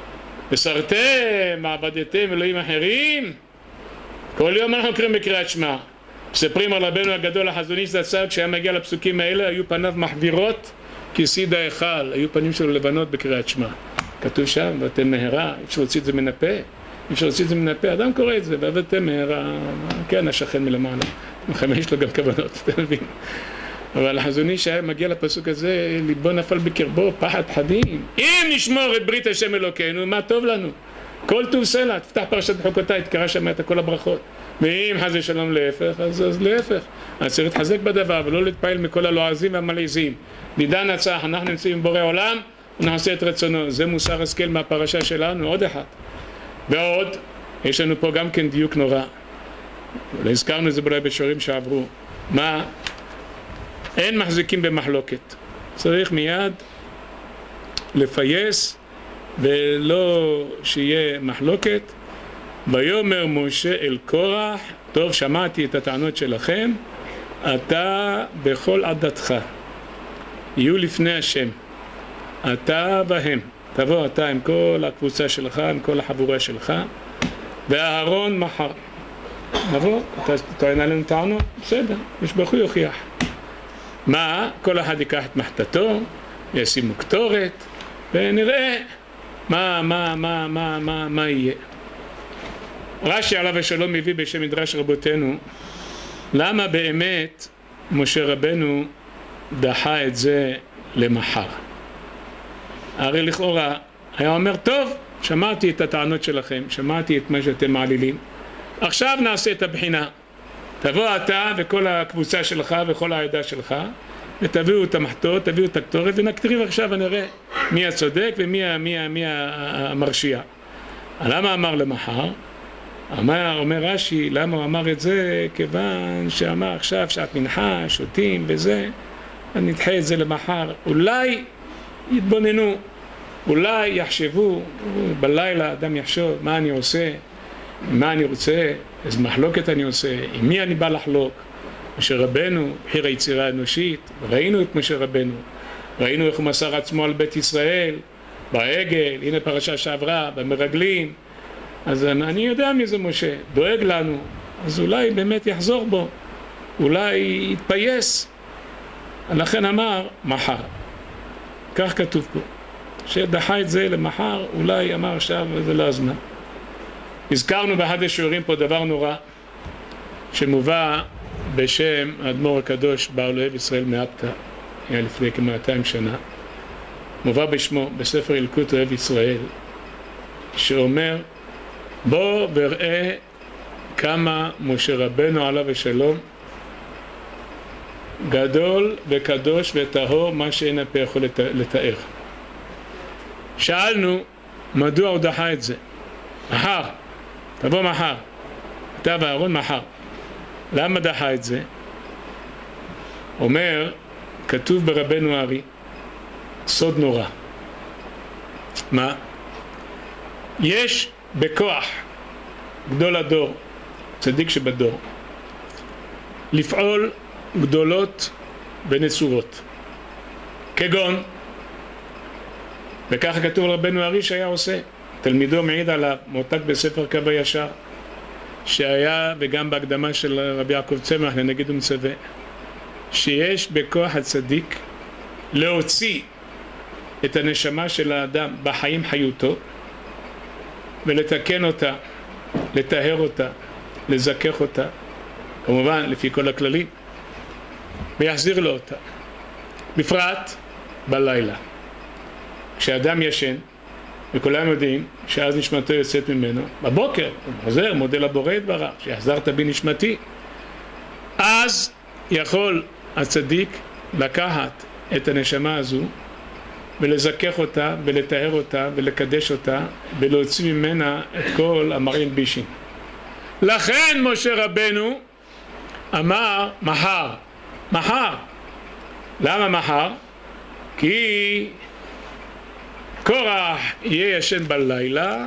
וסרתם, עבדתם אלוהים אחרים. כל יום אנחנו קוראים בקריאת שמע. מספרים על רבנו הגדול החזון איש זצ"ל, כשהיה מגיע לפסוקים האלה, היו פניו מחבירות כסיד ההיכל, היו פנים שלו לבנות בקריאת שמע. כתוב שם, ואתם מהרה, אפשר להוציא את זה מן הפה, אפשר להוציא את זה מן הפה, אדם קורא את זה, ואתם מהרה, כן, השכן מלמעלה, יש לו גם כוונות, אתה מבין? אבל החזון איש היה מגיע לפסוק הזה, ליבו נפל בקרבו, פחד חדים. אם נשמור את ברית השם אלוקינו, מה טוב לנו? כל טוב סלע, תפתח פרשת בחוקותיי, תקרא שם את כל הברכות. ואם חס ושלום להפך, אז להפך. אז צריך להתחזק בדבר ולא להתפעל מכל הלועזים והמלעיזים. נידע נצח, אנחנו נמצאים עם בורא עולם, ונעשה את רצונו. זה מוסר השכל מהפרשה שלנו, עוד אחד. ועוד, יש לנו פה גם כן דיוק נורא. הזכרנו את זה אולי בשיעורים שעברו. מה? אין מחזיקים במחלוקת. צריך מיד לפייס ולא שיהיה מחלוקת. ויאמר משה אל קורח, טוב, שמעתי את הטענות שלכם, אתה בכל עדתך יהיו לפני השם, אתה והם, תבוא אתה עם כל הקבוצה שלך, עם כל החבורה שלך, ואהרון מחר נבוא, אתה טוען עלינו טענות, בסדר, יש ברוך הוא יוכיח. מה? כל אחד ייקח את מחתתו, ישימו קטורת, ונראה מה יהיה. רש"י עליו השלום מביא בשם מדרש רבותינו, למה באמת משה רבנו דחה את זה למחר? הרי לכאורה היה אומר, טוב, שמעתי את הטענות שלכם, שמעתי את מה שאתם מעלילים, עכשיו נעשה את הבחינה. תבוא אתה וכל הקבוצה שלך וכל העדה שלך, ותביאו את המחתות, תביאו את הקטורת, ונקטריב עכשיו ונראה מי הצודק ומי המרשיע. למה אמר למחר? אומר רש"י, למה הוא אמר את זה? כיוון שאמר עכשיו שעת מנחה, שותים וזה, אני נדחה את זה למחר. אולי יתבוננו, אולי יחשבו, בלילה אדם יחשוב מה אני עושה, מה אני רוצה, איזה מחלוקת אני עושה, עם מי אני בא לחלוק. משה רבנו, בחיר היצירה האנושית, ראינו את משה רבנו, ראינו איך הוא מסר עצמו על בית ישראל, בעגל, הנה פרשה שעברה, במרגלים, אז אני יודע מי זה משה, דואג לנו, אז אולי באמת יחזור בו, אולי יתפייס. לכן אמר מחר, כך כתוב פה, שדחה את זה למחר, אולי אמר עכשיו וזה לא הזמן. הזכרנו באחד השיעורים פה דבר נורא, שמובא בשם האדמו"ר הקדוש בעל אוהב ישראל מאפתא, היה לפני כ200 שנה, מובא בשמו בספר ילקוט אוהב ישראל, שאומר, בוא וראה כמה משה רבנו עליו השלום גדול וקדוש וטהור, מה שאין הפה יכול לתאר. שאלנו מדוע הוא דחה את זה. מחר, תבוא מחר, אתה ואהרון מחר. למה דחה את זה? אומר, כתוב ברבנו ארי, סוד נורא. מה? יש בכוח גדול הדור, צדיק שבדור, לפעול גדולות ונצורות, כגון, וככה כתוב על רבנו ארי שהיה עושה, תלמידו מעיד עליו, מועתק בספר קו הישר, שהיה, וגם בהקדמה של רבי יעקב צמח לנגיד ומצווה, שיש בכוח הצדיק להוציא את הנשמה של האדם בחיים חיותו ולתקן אותה, לטהר אותה, לזכך אותה, כמובן לפי כל הכללים, ויחזיר לו אותה, בפרט בלילה כשאדם ישן, וכולם יודעים שאז נשמתו יוצאת ממנו, בבוקר הוא חוזר, מודה לבורא יתברך שיחזרת בי נשמתי, אז יכול הצדיק לקחת את הנשמה הזו ולזכך אותה ולטהר אותה ולקדש אותה ולהוציא ממנה את כל המרעין בישין. לכן משה רבנו אמר מחר. מחר. למה מחר? כי קורח יהיה ישן בלילה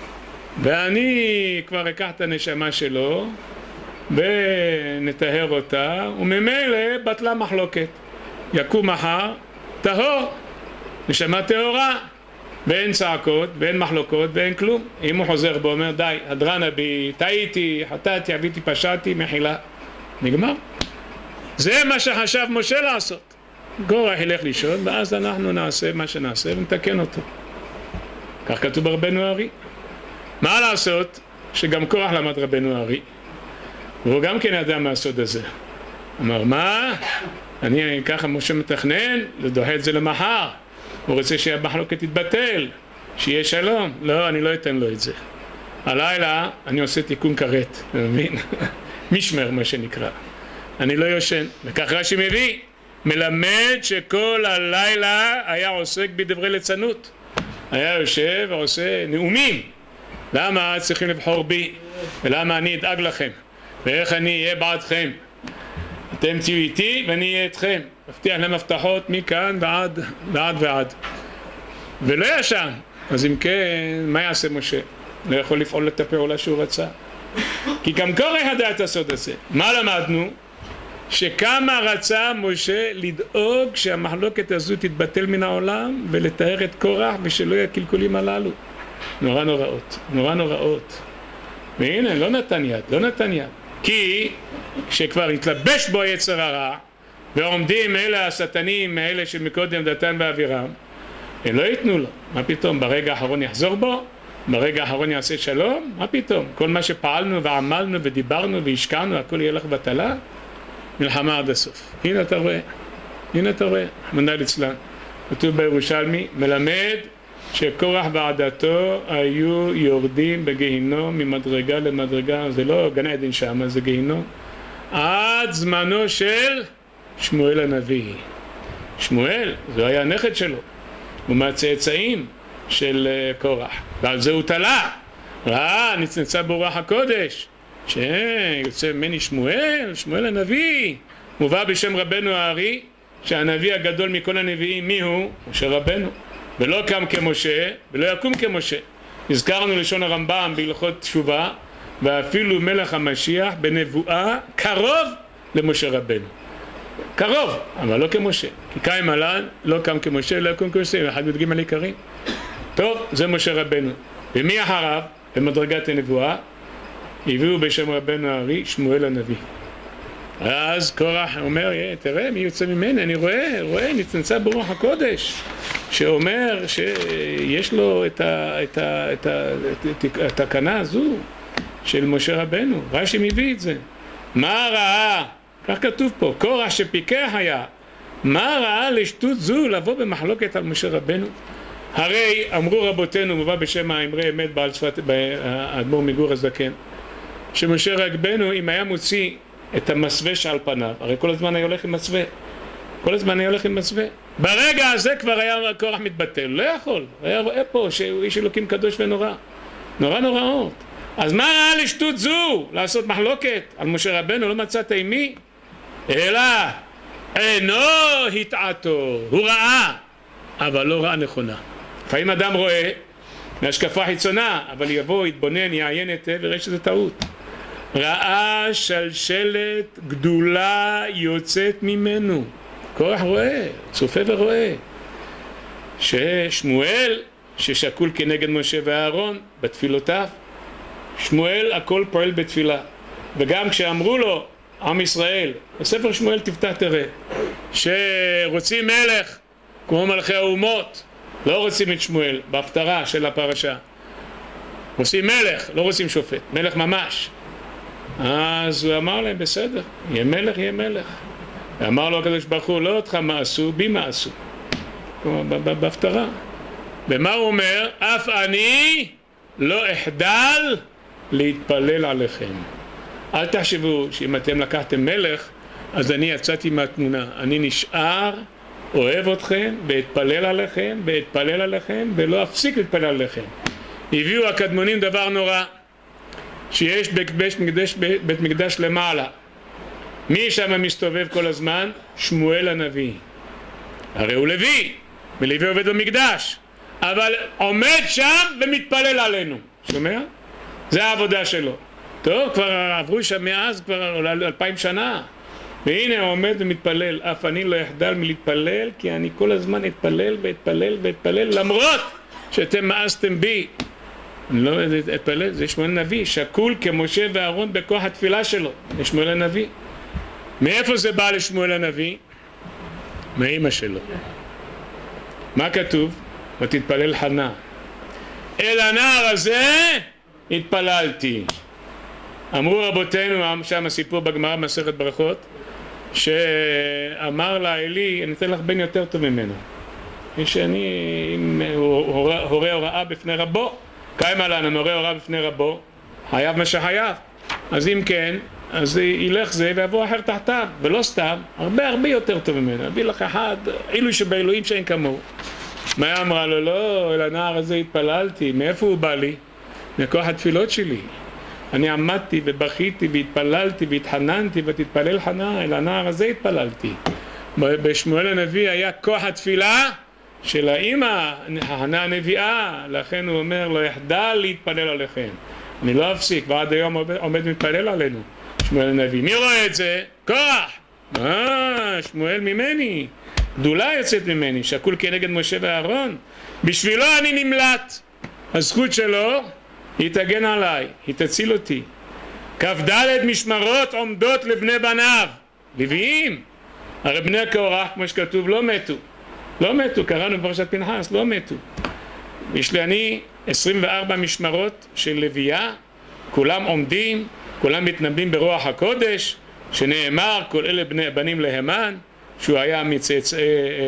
ואני כבר אקח את הנשמה שלו ונטהר אותה, וממילא בטלה מחלוקת. יקום מחר טהור, נשמה טהורה, ואין צעקות ואין מחלוקות ואין כלום. אם הוא חוזר בו אומר די, הדרנה בי, טעיתי, חטאתי, עוויתי, פשעתי, מחילה, נגמר. זה מה שחשב משה לעשות. קורח ילך לישון ואז אנחנו נעשה מה שנעשה ונתקן אותו. כך כתוב ברבנו ארי. מה לעשות שגם קורח למד רבנו ארי, והוא גם כן ידע מהסוד הזה. אמר מה? אני ככה משה מתכנן לדוחה את זה למחר, הוא רוצה שהמחלוקת תתבטל, שיהיה שלום. לא, אני לא אתן לו את זה. הלילה אני עושה תיקון כרת, אתה מבין? משמר מה שנקרא, אני לא יושן. וכך רש"י מביא, מלמד שכל הלילה היה עוסק בדברי ליצנות, היה יושב ועושה נאומים. למה צריכים לבחור בי ולמה אני אדאג לכם ואיך אני אהיה בעדכם, אתם תהיו איתי ואני אהיה אתכם, מבטיח להם הבטחות מכאן ועד ולא ישן. אז אם כן, מה יעשה משה? לא יכול לפעול את הפעולה שהוא רצה, כי גם קורח ידע את הסוד הזה. מה למדנו? שכמה רצה משה לדאוג שהמחלוקת הזו תתבטל מן העולם ולתאר את קורח ושלא יהיה קלקולים הללו. נורא נוראות, נורא נוראות. והנה, לא נתן יד, לא נתן יד. כי כשכבר התלבש בו יצר הרע, ועומדים אלה השטנים, אלה שמקודם דתן ואבירם, הם לא ייתנו לו. מה פתאום? ברגע האחרון יחזור בו? ברגע האחרון יעשה שלום? מה פתאום? כל מה שפעלנו ועמלנו ודיברנו והשקענו, הכל ילך בטלה? מלחמה עד הסוף. הנה אתה רואה, הנה אתה רואה, רחמנא ליצלן. כתוב בירושלמי, מלמד שקורח ועדתו היו יורדים בגיהינום ממדרגה למדרגה, זה לא גן עדן שם, זה גיהינום, עד זמנו של שמואל הנביא. שמואל, זה היה הנכד שלו, הוא מהצאצאים של קורח, ועל זה הוא תלה, ראה, נצנצה ברוח הקודש, שיוצא ממני שמואל, שמואל הנביא, מובא בשם רבנו הארי, שהנביא הגדול מכל הנביאים, מי הוא? משה רבנו. ולא קם כמשה, ולא יקום כמשה. הזכרנו לשון הרמב"ם בהלכות תשובה, ואפילו מלך המשיח בנבואה קרוב למשה רבנו. קרוב, אבל לא כמשה. כי קיים עליו, לא קם כמשה, ולא יקום כמשה, אחד יודגים על עיקרים. טוב, זה משה רבנו. ומי אחריו, במדרגת הנבואה, הביאו בשם רבנו הארי, שמואל הנביא. אז קורח אומר, תראה מי יוצא ממני, אני רואה, נצנצה ברוח הקודש, שאומר שיש לו את התקנה הזו של משה רבנו. רש"י מביא את זה. מה ראה? כך כתוב פה, קורח שפיקח היה, מה ראה לשטות זו לבוא במחלוקת על משה רבנו? הרי אמרו רבותינו, מובא בשם האמרי אמת בעל צפת, האדמו"ר מגור הזקן, שמשה רבנו אם היה מוציא את המסווה שעל פניו, הרי כל הזמן היה הולך עם מסווה, כל הזמן היה הולך עם מסווה, ברגע הזה כבר היה קורח מתבטל, לא יכול, היה רואה פה שהוא איש אלוקים קדוש ונורא, נורא נוראות. אז מה ראה לשטות זו לעשות מחלוקת על משה רבנו? לא מצאת עם מי? אלא אינו התעתו, הוא ראה אבל לא ראה נכונה. לפעמים אדם רואה מהשקפה חיצונה, אבל יבוא, יתבונן, יעיין היטב וראה שזה טעות. ראה שלשלת גדולה יוצאת ממנו. קורח רואה, צופה ורואה, ששמואל ששקול כנגד משה ואהרון בתפילותיו, שמואל הכל פועל בתפילה. וגם כשאמרו לו עם ישראל, בספר שמואל תפתח תראה, שרוצים מלך כמו מלכי האומות, לא רוצים את שמואל בהפטרה של הפרשה, רוצים מלך, לא רוצים שופט, מלך ממש. אז הוא אמר להם בסדר, יהיה מלך, יהיה מלך. ואמר לו הקדוש ברוך הוא, לא אותך מה עשו, בי מה עשו, בהפטרה. ומה הוא אומר? אף אני לא אחדל להתפלל עליכם. אל תחשבו שאם אתם לקחתם מלך אז אני יצאתי מהתמונה, אני נשאר, אוהב אתכם ואתפלל עליכם ואתפלל עליכם ולא אפסיק להתפלל עליכם. הביאו הקדמונים דבר נורא, שיש בית מקדש למעלה, מי שם מסתובב כל הזמן? שמואל הנביא. הרי הוא לוי, ולוי עובד במקדש, אבל עומד שם ומתפלל עלינו. שומע? זה העבודה שלו. טוב, כבר עברו שם מאז כבר 2000 שנה, והנה הוא עומד ומתפלל. אף אני לא אחדל מלהתפלל, כי אני כל הזמן אתפלל ואתפלל ואתפלל, למרות שאתם מאסתם בי. אני לא אתפלל, זה שמואל הנביא, שקול כמשה ואהרון בכוח התפילה שלו. זה שמואל הנביא. מאיפה זה בא לשמואל הנביא? מאמא שלו. מה כתוב? ותתפלל חנה, אל הנער הזה התפללתי. אמרו רבותינו, שם הסיפור בגמרא מסכת ברכות, שאמר לה אלי, אני אתן לך בן יותר טוב ממנו, שאני הורה הוראה בפני רבו, קיים עלינו, הורה הוראה בפני רבו, חייב מה שחייב. אז אם כן, אז ילך זה ויבוא אחר תחתיו, ולא סתם, הרבה יותר טוב ממנו, אביא לך אחד, אילו שבאלוהים שאין כמוהו. מה אמרה לו? לא, אל הנער הזה התפללתי. מאיפה הוא בא לי? מכוח התפילות שלי. אני עמדתי ובכיתי והתפללתי והתחננתי ותתפלל חנה, אל הנער הזה התפללתי. בשמואל הנביא היה כוח התפילה של האמא, חנה הנביאה, לכן הוא אומר לא יחדל להתפלל עליכם, אני לא אפסיק, ועד היום עומד מתפלל עלינו שמואל הנביא. מי רואה את זה? כוח. שמואל ממני, גדולה יוצאת ממני, שקול כנגד משה ואהרון, בשבילו אני נמלט. הזכות שלו היא תגן עליי, היא תציל אותי. כ"ד משמרות עומדות לבני בניו, לוויים. הרי בני קורח, כמו שכתוב, לא מתו. לא מתו, קראנו בפרשת פנחס, לא מתו. יש לי אני 24 משמרות של לוויה, כולם עומדים, כולם מתנבאים ברוח הקודש, שנאמר כל אלה בנים להמן, שהוא היה מצאצאי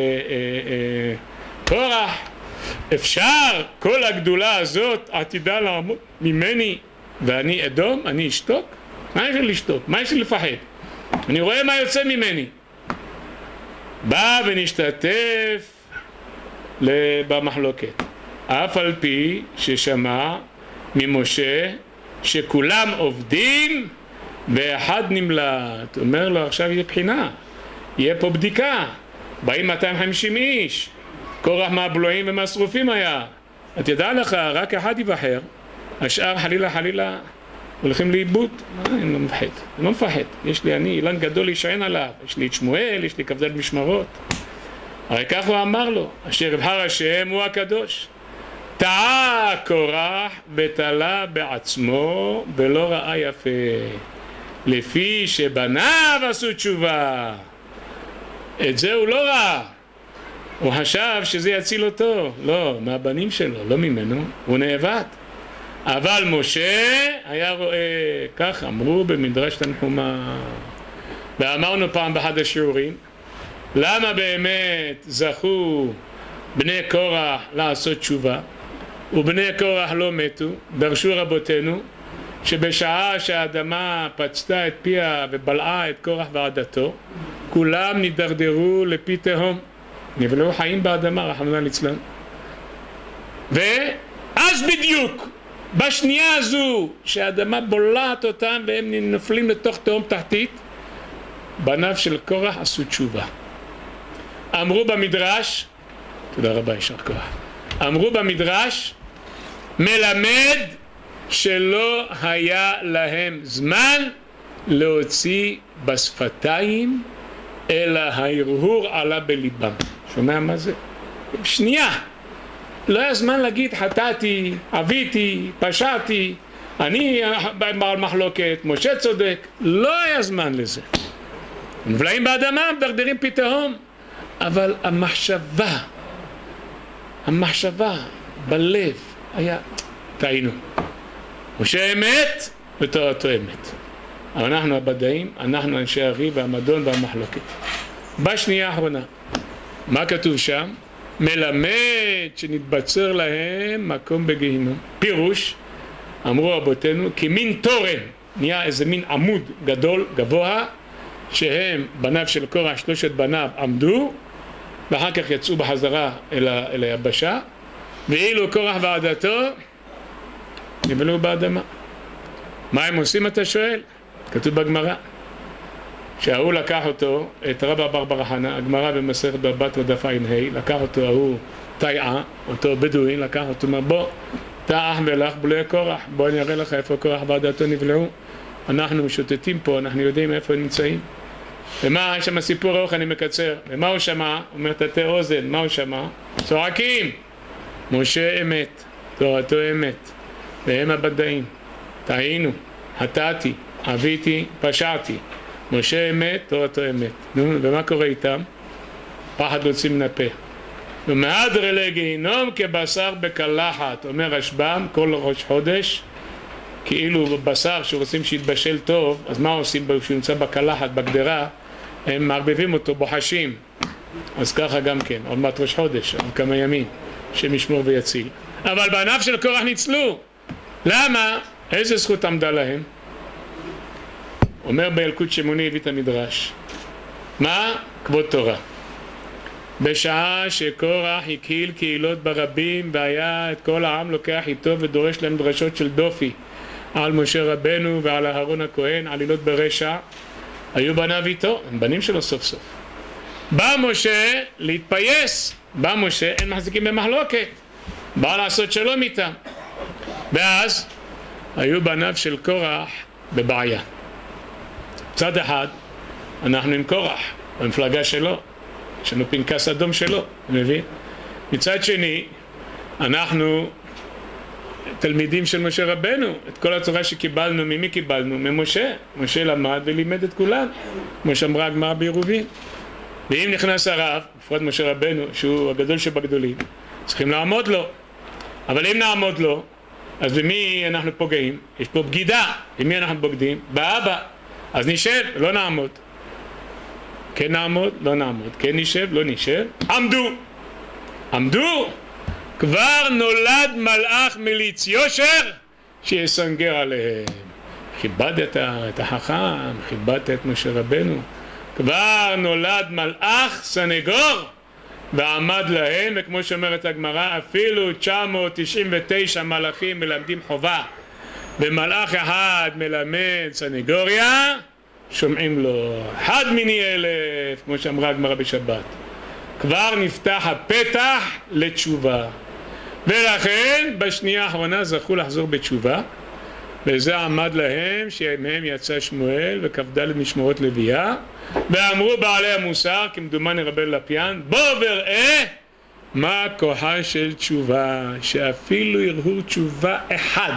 קורח. אפשר כל הגדולה הזאת עתידה לעמוד ממני ואני אדום, אני אשתוק? מה יש לי לשתוק? מה יש לי לפחד? אני רואה מה יוצא ממני. בא ונשתתף במחלוקת, אף על פי ששמע ממשה שכולם עובדים ואחד נמלט. אומר לו עכשיו יהיה בחינה, יהיה פה בדיקה, באים 250 איש, קורח מהבלועים ומהשרופים היה, את ידע לך רק אחד יבחר, השאר חלילה הולכים לאיבוד. אני לא מפחד, אני לא מפחד, יש לי אני אילן גדול להישען עליו, יש לי את שמואל, יש לי כ"ד משמרות. הרי כך הוא אמר לו, אשר יבחר השם הוא הקדוש. טעה קורח ותלה בעצמו ולא ראה יפה, לפי שבניו עשו תשובה. את זה הוא לא ראה, הוא חשב שזה יציל אותו, לא, מהבנים שלו, לא ממנו, הוא נאבד. אבל משה היה רואה, כך אמרו במדרש תנחומא. ואמרנו פעם באחד השיעורים, למה באמת זכו בני קורח לעשות תשובה ובני קורח לא מתו? דרשו רבותינו שבשעה שהאדמה פצתה את פיה ובלעה את קורח ועדתו, כולם נדרדרו לפי תהום, נבלעו חיים באדמה, רחמנא ליצלן. ואז בדיוק בשנייה הזו שהאדמה בולעת אותם והם נופלים לתוך תהום תחתית, בניו של קורח עשו תשובה. אמרו במדרש, תודה רבה, יישר כוח, אמרו במדרש, מלמד שלא היה להם זמן להוציא בשפתיים, אלא ההרהור עלה בליבם. שומע מה זה? שנייה. לא היה זמן להגיד חטאתי, עוויתי, פשעתי, אני בעל מחלוקת, משה צודק. לא היה זמן לזה. נבלעים באדמה, מדרדרים פי תהום. אבל המחשבה בלב היה, טעינו. משה אמת ותורתו אמת. אבל אנחנו הבדאים, אנחנו אנשי הריב והמדון והמחלוקת. בשנייה האחרונה, מה כתוב שם? מלמד שנתבצר להם מקום בגיהינום. פירוש, אמרו רבותינו, כמין תורן, נהיה איזה מין עמוד גדול, גבוה, שהם בניו של קורח, שלושת בניו עמדו, ואחר כך יצאו בחזרה אל היבשה, ואילו קורח ועדתו נבלעו באדמה. מה הם עושים, אתה שואל? כתוב בגמרא שההוא לקח אותו, את רבא בר בר חנא, הגמרא במסכת בבא בתרא דף ע"ה, לקח אותו ההוא תיעה, אותו בדואי, לקח אותו, אומר בוא, אתה אח ולך בלועי קורח, בוא אני אראה לך איפה קורח ועדתו נבלעו. אנחנו משוטטים פה, אנחנו יודעים איפה הם נמצאים. ומה, יש שם סיפור ארוך, אני מקצר. ומה הוא שמע? הוא אומר תתי אוזן, מה הוא שמע? צועקים, משה אמת, תורתו אמת, והם הבדאים. טעינו, חטאתי, עוויתי, פשעתי. משה אמת, תורתו אמת. נו, ומה קורה איתם? פחד להוציא מן הפה. ומהדרין לגיהינום כבשר בקלחת, אומר רשב"ם, כל ראש חודש, כאילו בשר שרוצים שיתבשל טוב, אז מה עושים כשהוא נמצא בקלחת, בגדרה? הם מערבבים אותו, בוחשים. אז ככה גם כן, עוד מעט ראש חודש, עוד כמה ימים, שמשמור ויציל. אבל בענף של קורח ניצלו. למה? איזה זכות עמדה להם? אומר באלקוט שמוני הביא את המדרש. מה? כבוד תורה. בשעה שקורח הקהיל קהילות ברבים והיה את כל העם לוקח איתו ודורש להם דרשות של דופי על משה רבנו ועל אהרון הכהן, עלילות ברשע, היו בניו איתו, הם בנים שלו סוף סוף. בא משה להתפייס, בא משה, אין מחזיקים במחלוקת, בא לעשות שלום איתם. ואז היו בניו של קורח בבעיה. צד אחד, אנחנו עם קורח, במפלגה שלו, יש לנו פנקס אדום שלו, מבין? מצד שני, אנחנו תלמידים של משה רבנו. את כל התורה שקיבלנו, ממי קיבלנו? ממשה. משה למד ולימד את כולם, כמו שאמרה הגמרא בעירובין. ואם נכנס הרב, בפרט משה רבנו, שהוא הגדול שבגדולים, צריכים לעמוד לו. אבל אם נעמוד לו, אז במי אנחנו פוגעים? יש פה בגידה. במי אנחנו בוגדים? באבא. אז נשב, לא נעמוד. כן נעמוד, לא נעמוד. כן נשב, לא נשב. עמדו. עמדו. כבר נולד מלאך מליץ יושר שיסנגר עליהם. כיבדת את החכם, כיבדת את משה רבנו. כבר נולד מלאך סנגור ועמד להם, וכמו שאומרת הגמרא, אפילו 999 מלאכים מלמדים חובה ומלאך אחד מלמד סנגוריה, שומעים לו. אחד מיני אלף, כמו שאמרה הגמרא בשבת. כבר נפתח הפתח לתשובה, ולכן בשנייה האחרונה זכו לחזור בתשובה, וזה עמד להם שמהם יצא שמואל וכ"ד משמרות לוויה, ואמרו בעלי המוסר, כמדומני רבי לפיאן, בוא וראה מה כוחה של תשובה, שאפילו הרהור תשובה אחד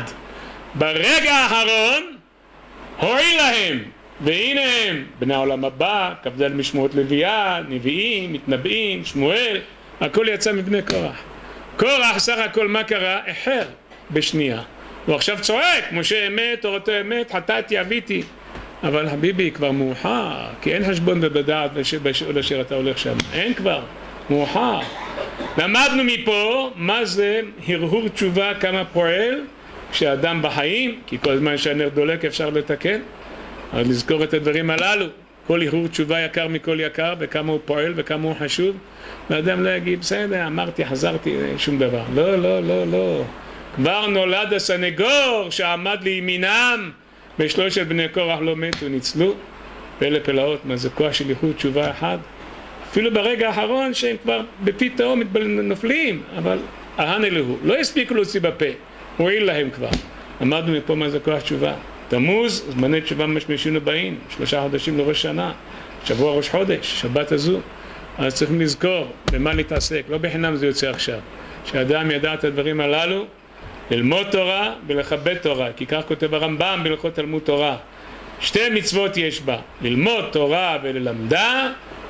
ברגע האחרון הועיל להם. והנה הם בני העולם הבא, כ"ד משמרות לוויה, נביאים, מתנבאים, שמואל, הכל יצא מבני קורח. קורח סך הכל מה קרה? אחר בשנייה. הוא עכשיו צועק, משה אמת, תורתו אמת, חטאתי, עוויתי. אבל חביבי, כבר מאוחר, כי אין חשבון בדעת בשאול אשר אתה הולך שם. אין כבר, מאוחר. למדנו מפה מה זה הרהור תשובה, כמה פועל כשאדם בחיים, כי כל זמן שהנר דולק אפשר לתקן. אז לזכור את הדברים הללו. כל הרהור תשובה יקר מכל יקר, וכמה הוא פועל וכמה הוא חשוב. ואדם לא יגיד, בסדר, אמרתי, חזרתי, שום דבר. לא, לא, לא, לא. כבר נולד הסנגור שעמד לימינם, ושלושת בני קורח לא מתו, ניצלו. פלא פלאות, מה זה כוח של הרהור תשובה אחד? אפילו ברגע האחרון שהם כבר בפי תהום נופלים, אבל אהנה להו, לא הספיקו להוציא בפה, הועיל להם כבר. למדנו מפה מה זה כוח תשובה. תמוז, זמני תשובה משמשים הבאים, 3 חודשים לראש שנה, שבוע ראש חודש, שבת הזו. אז צריכים לזכור במה להתעסק, לא בחינם זה יוצא עכשיו. שאדם ידע את הדברים הללו, ללמוד תורה ולכבד תורה, כי כך כותב הרמב"ם בהלכות תלמוד תורה. 2 מצוות יש בה, ללמוד תורה וללמדה,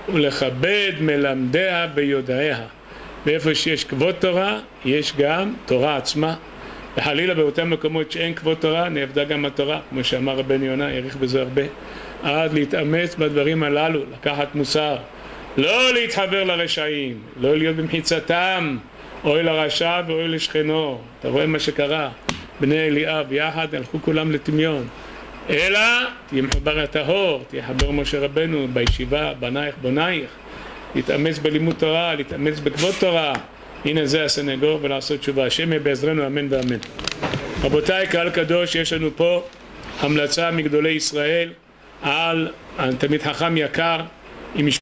ולכבד מלמדיה ביודעיה. ואיפה שיש כבוד תורה, יש גם תורה עצמה. וחלילה באותם מקומות שאין כבוד תורה, נאבדה גם התורה, כמו שאמר רבנו יונה, העריך בזה הרבה. עד להתאמץ בדברים הללו, לקחת מוסר, לא להתחבר לרשעים, לא להיות במחיצתם, אוי לרשע ואוי לשכנו. אתה רואה מה שקרה, בני אליאב יחד הלכו כולם לטמיון, אלא תהיה מחובר הטהור, תהיה חבר משה רבנו בישיבה, בנייך בונייך, להתאמץ בלימוד תורה, להתאמץ בכבוד תורה. הנה זה הסנגור, ולעשות תשובה. השם יהיה בעזרנו, אמן ואמן. רבותיי, קהל קדוש, יש לנו פה המלצה מגדולי ישראל על תלמיד חכם יקר עם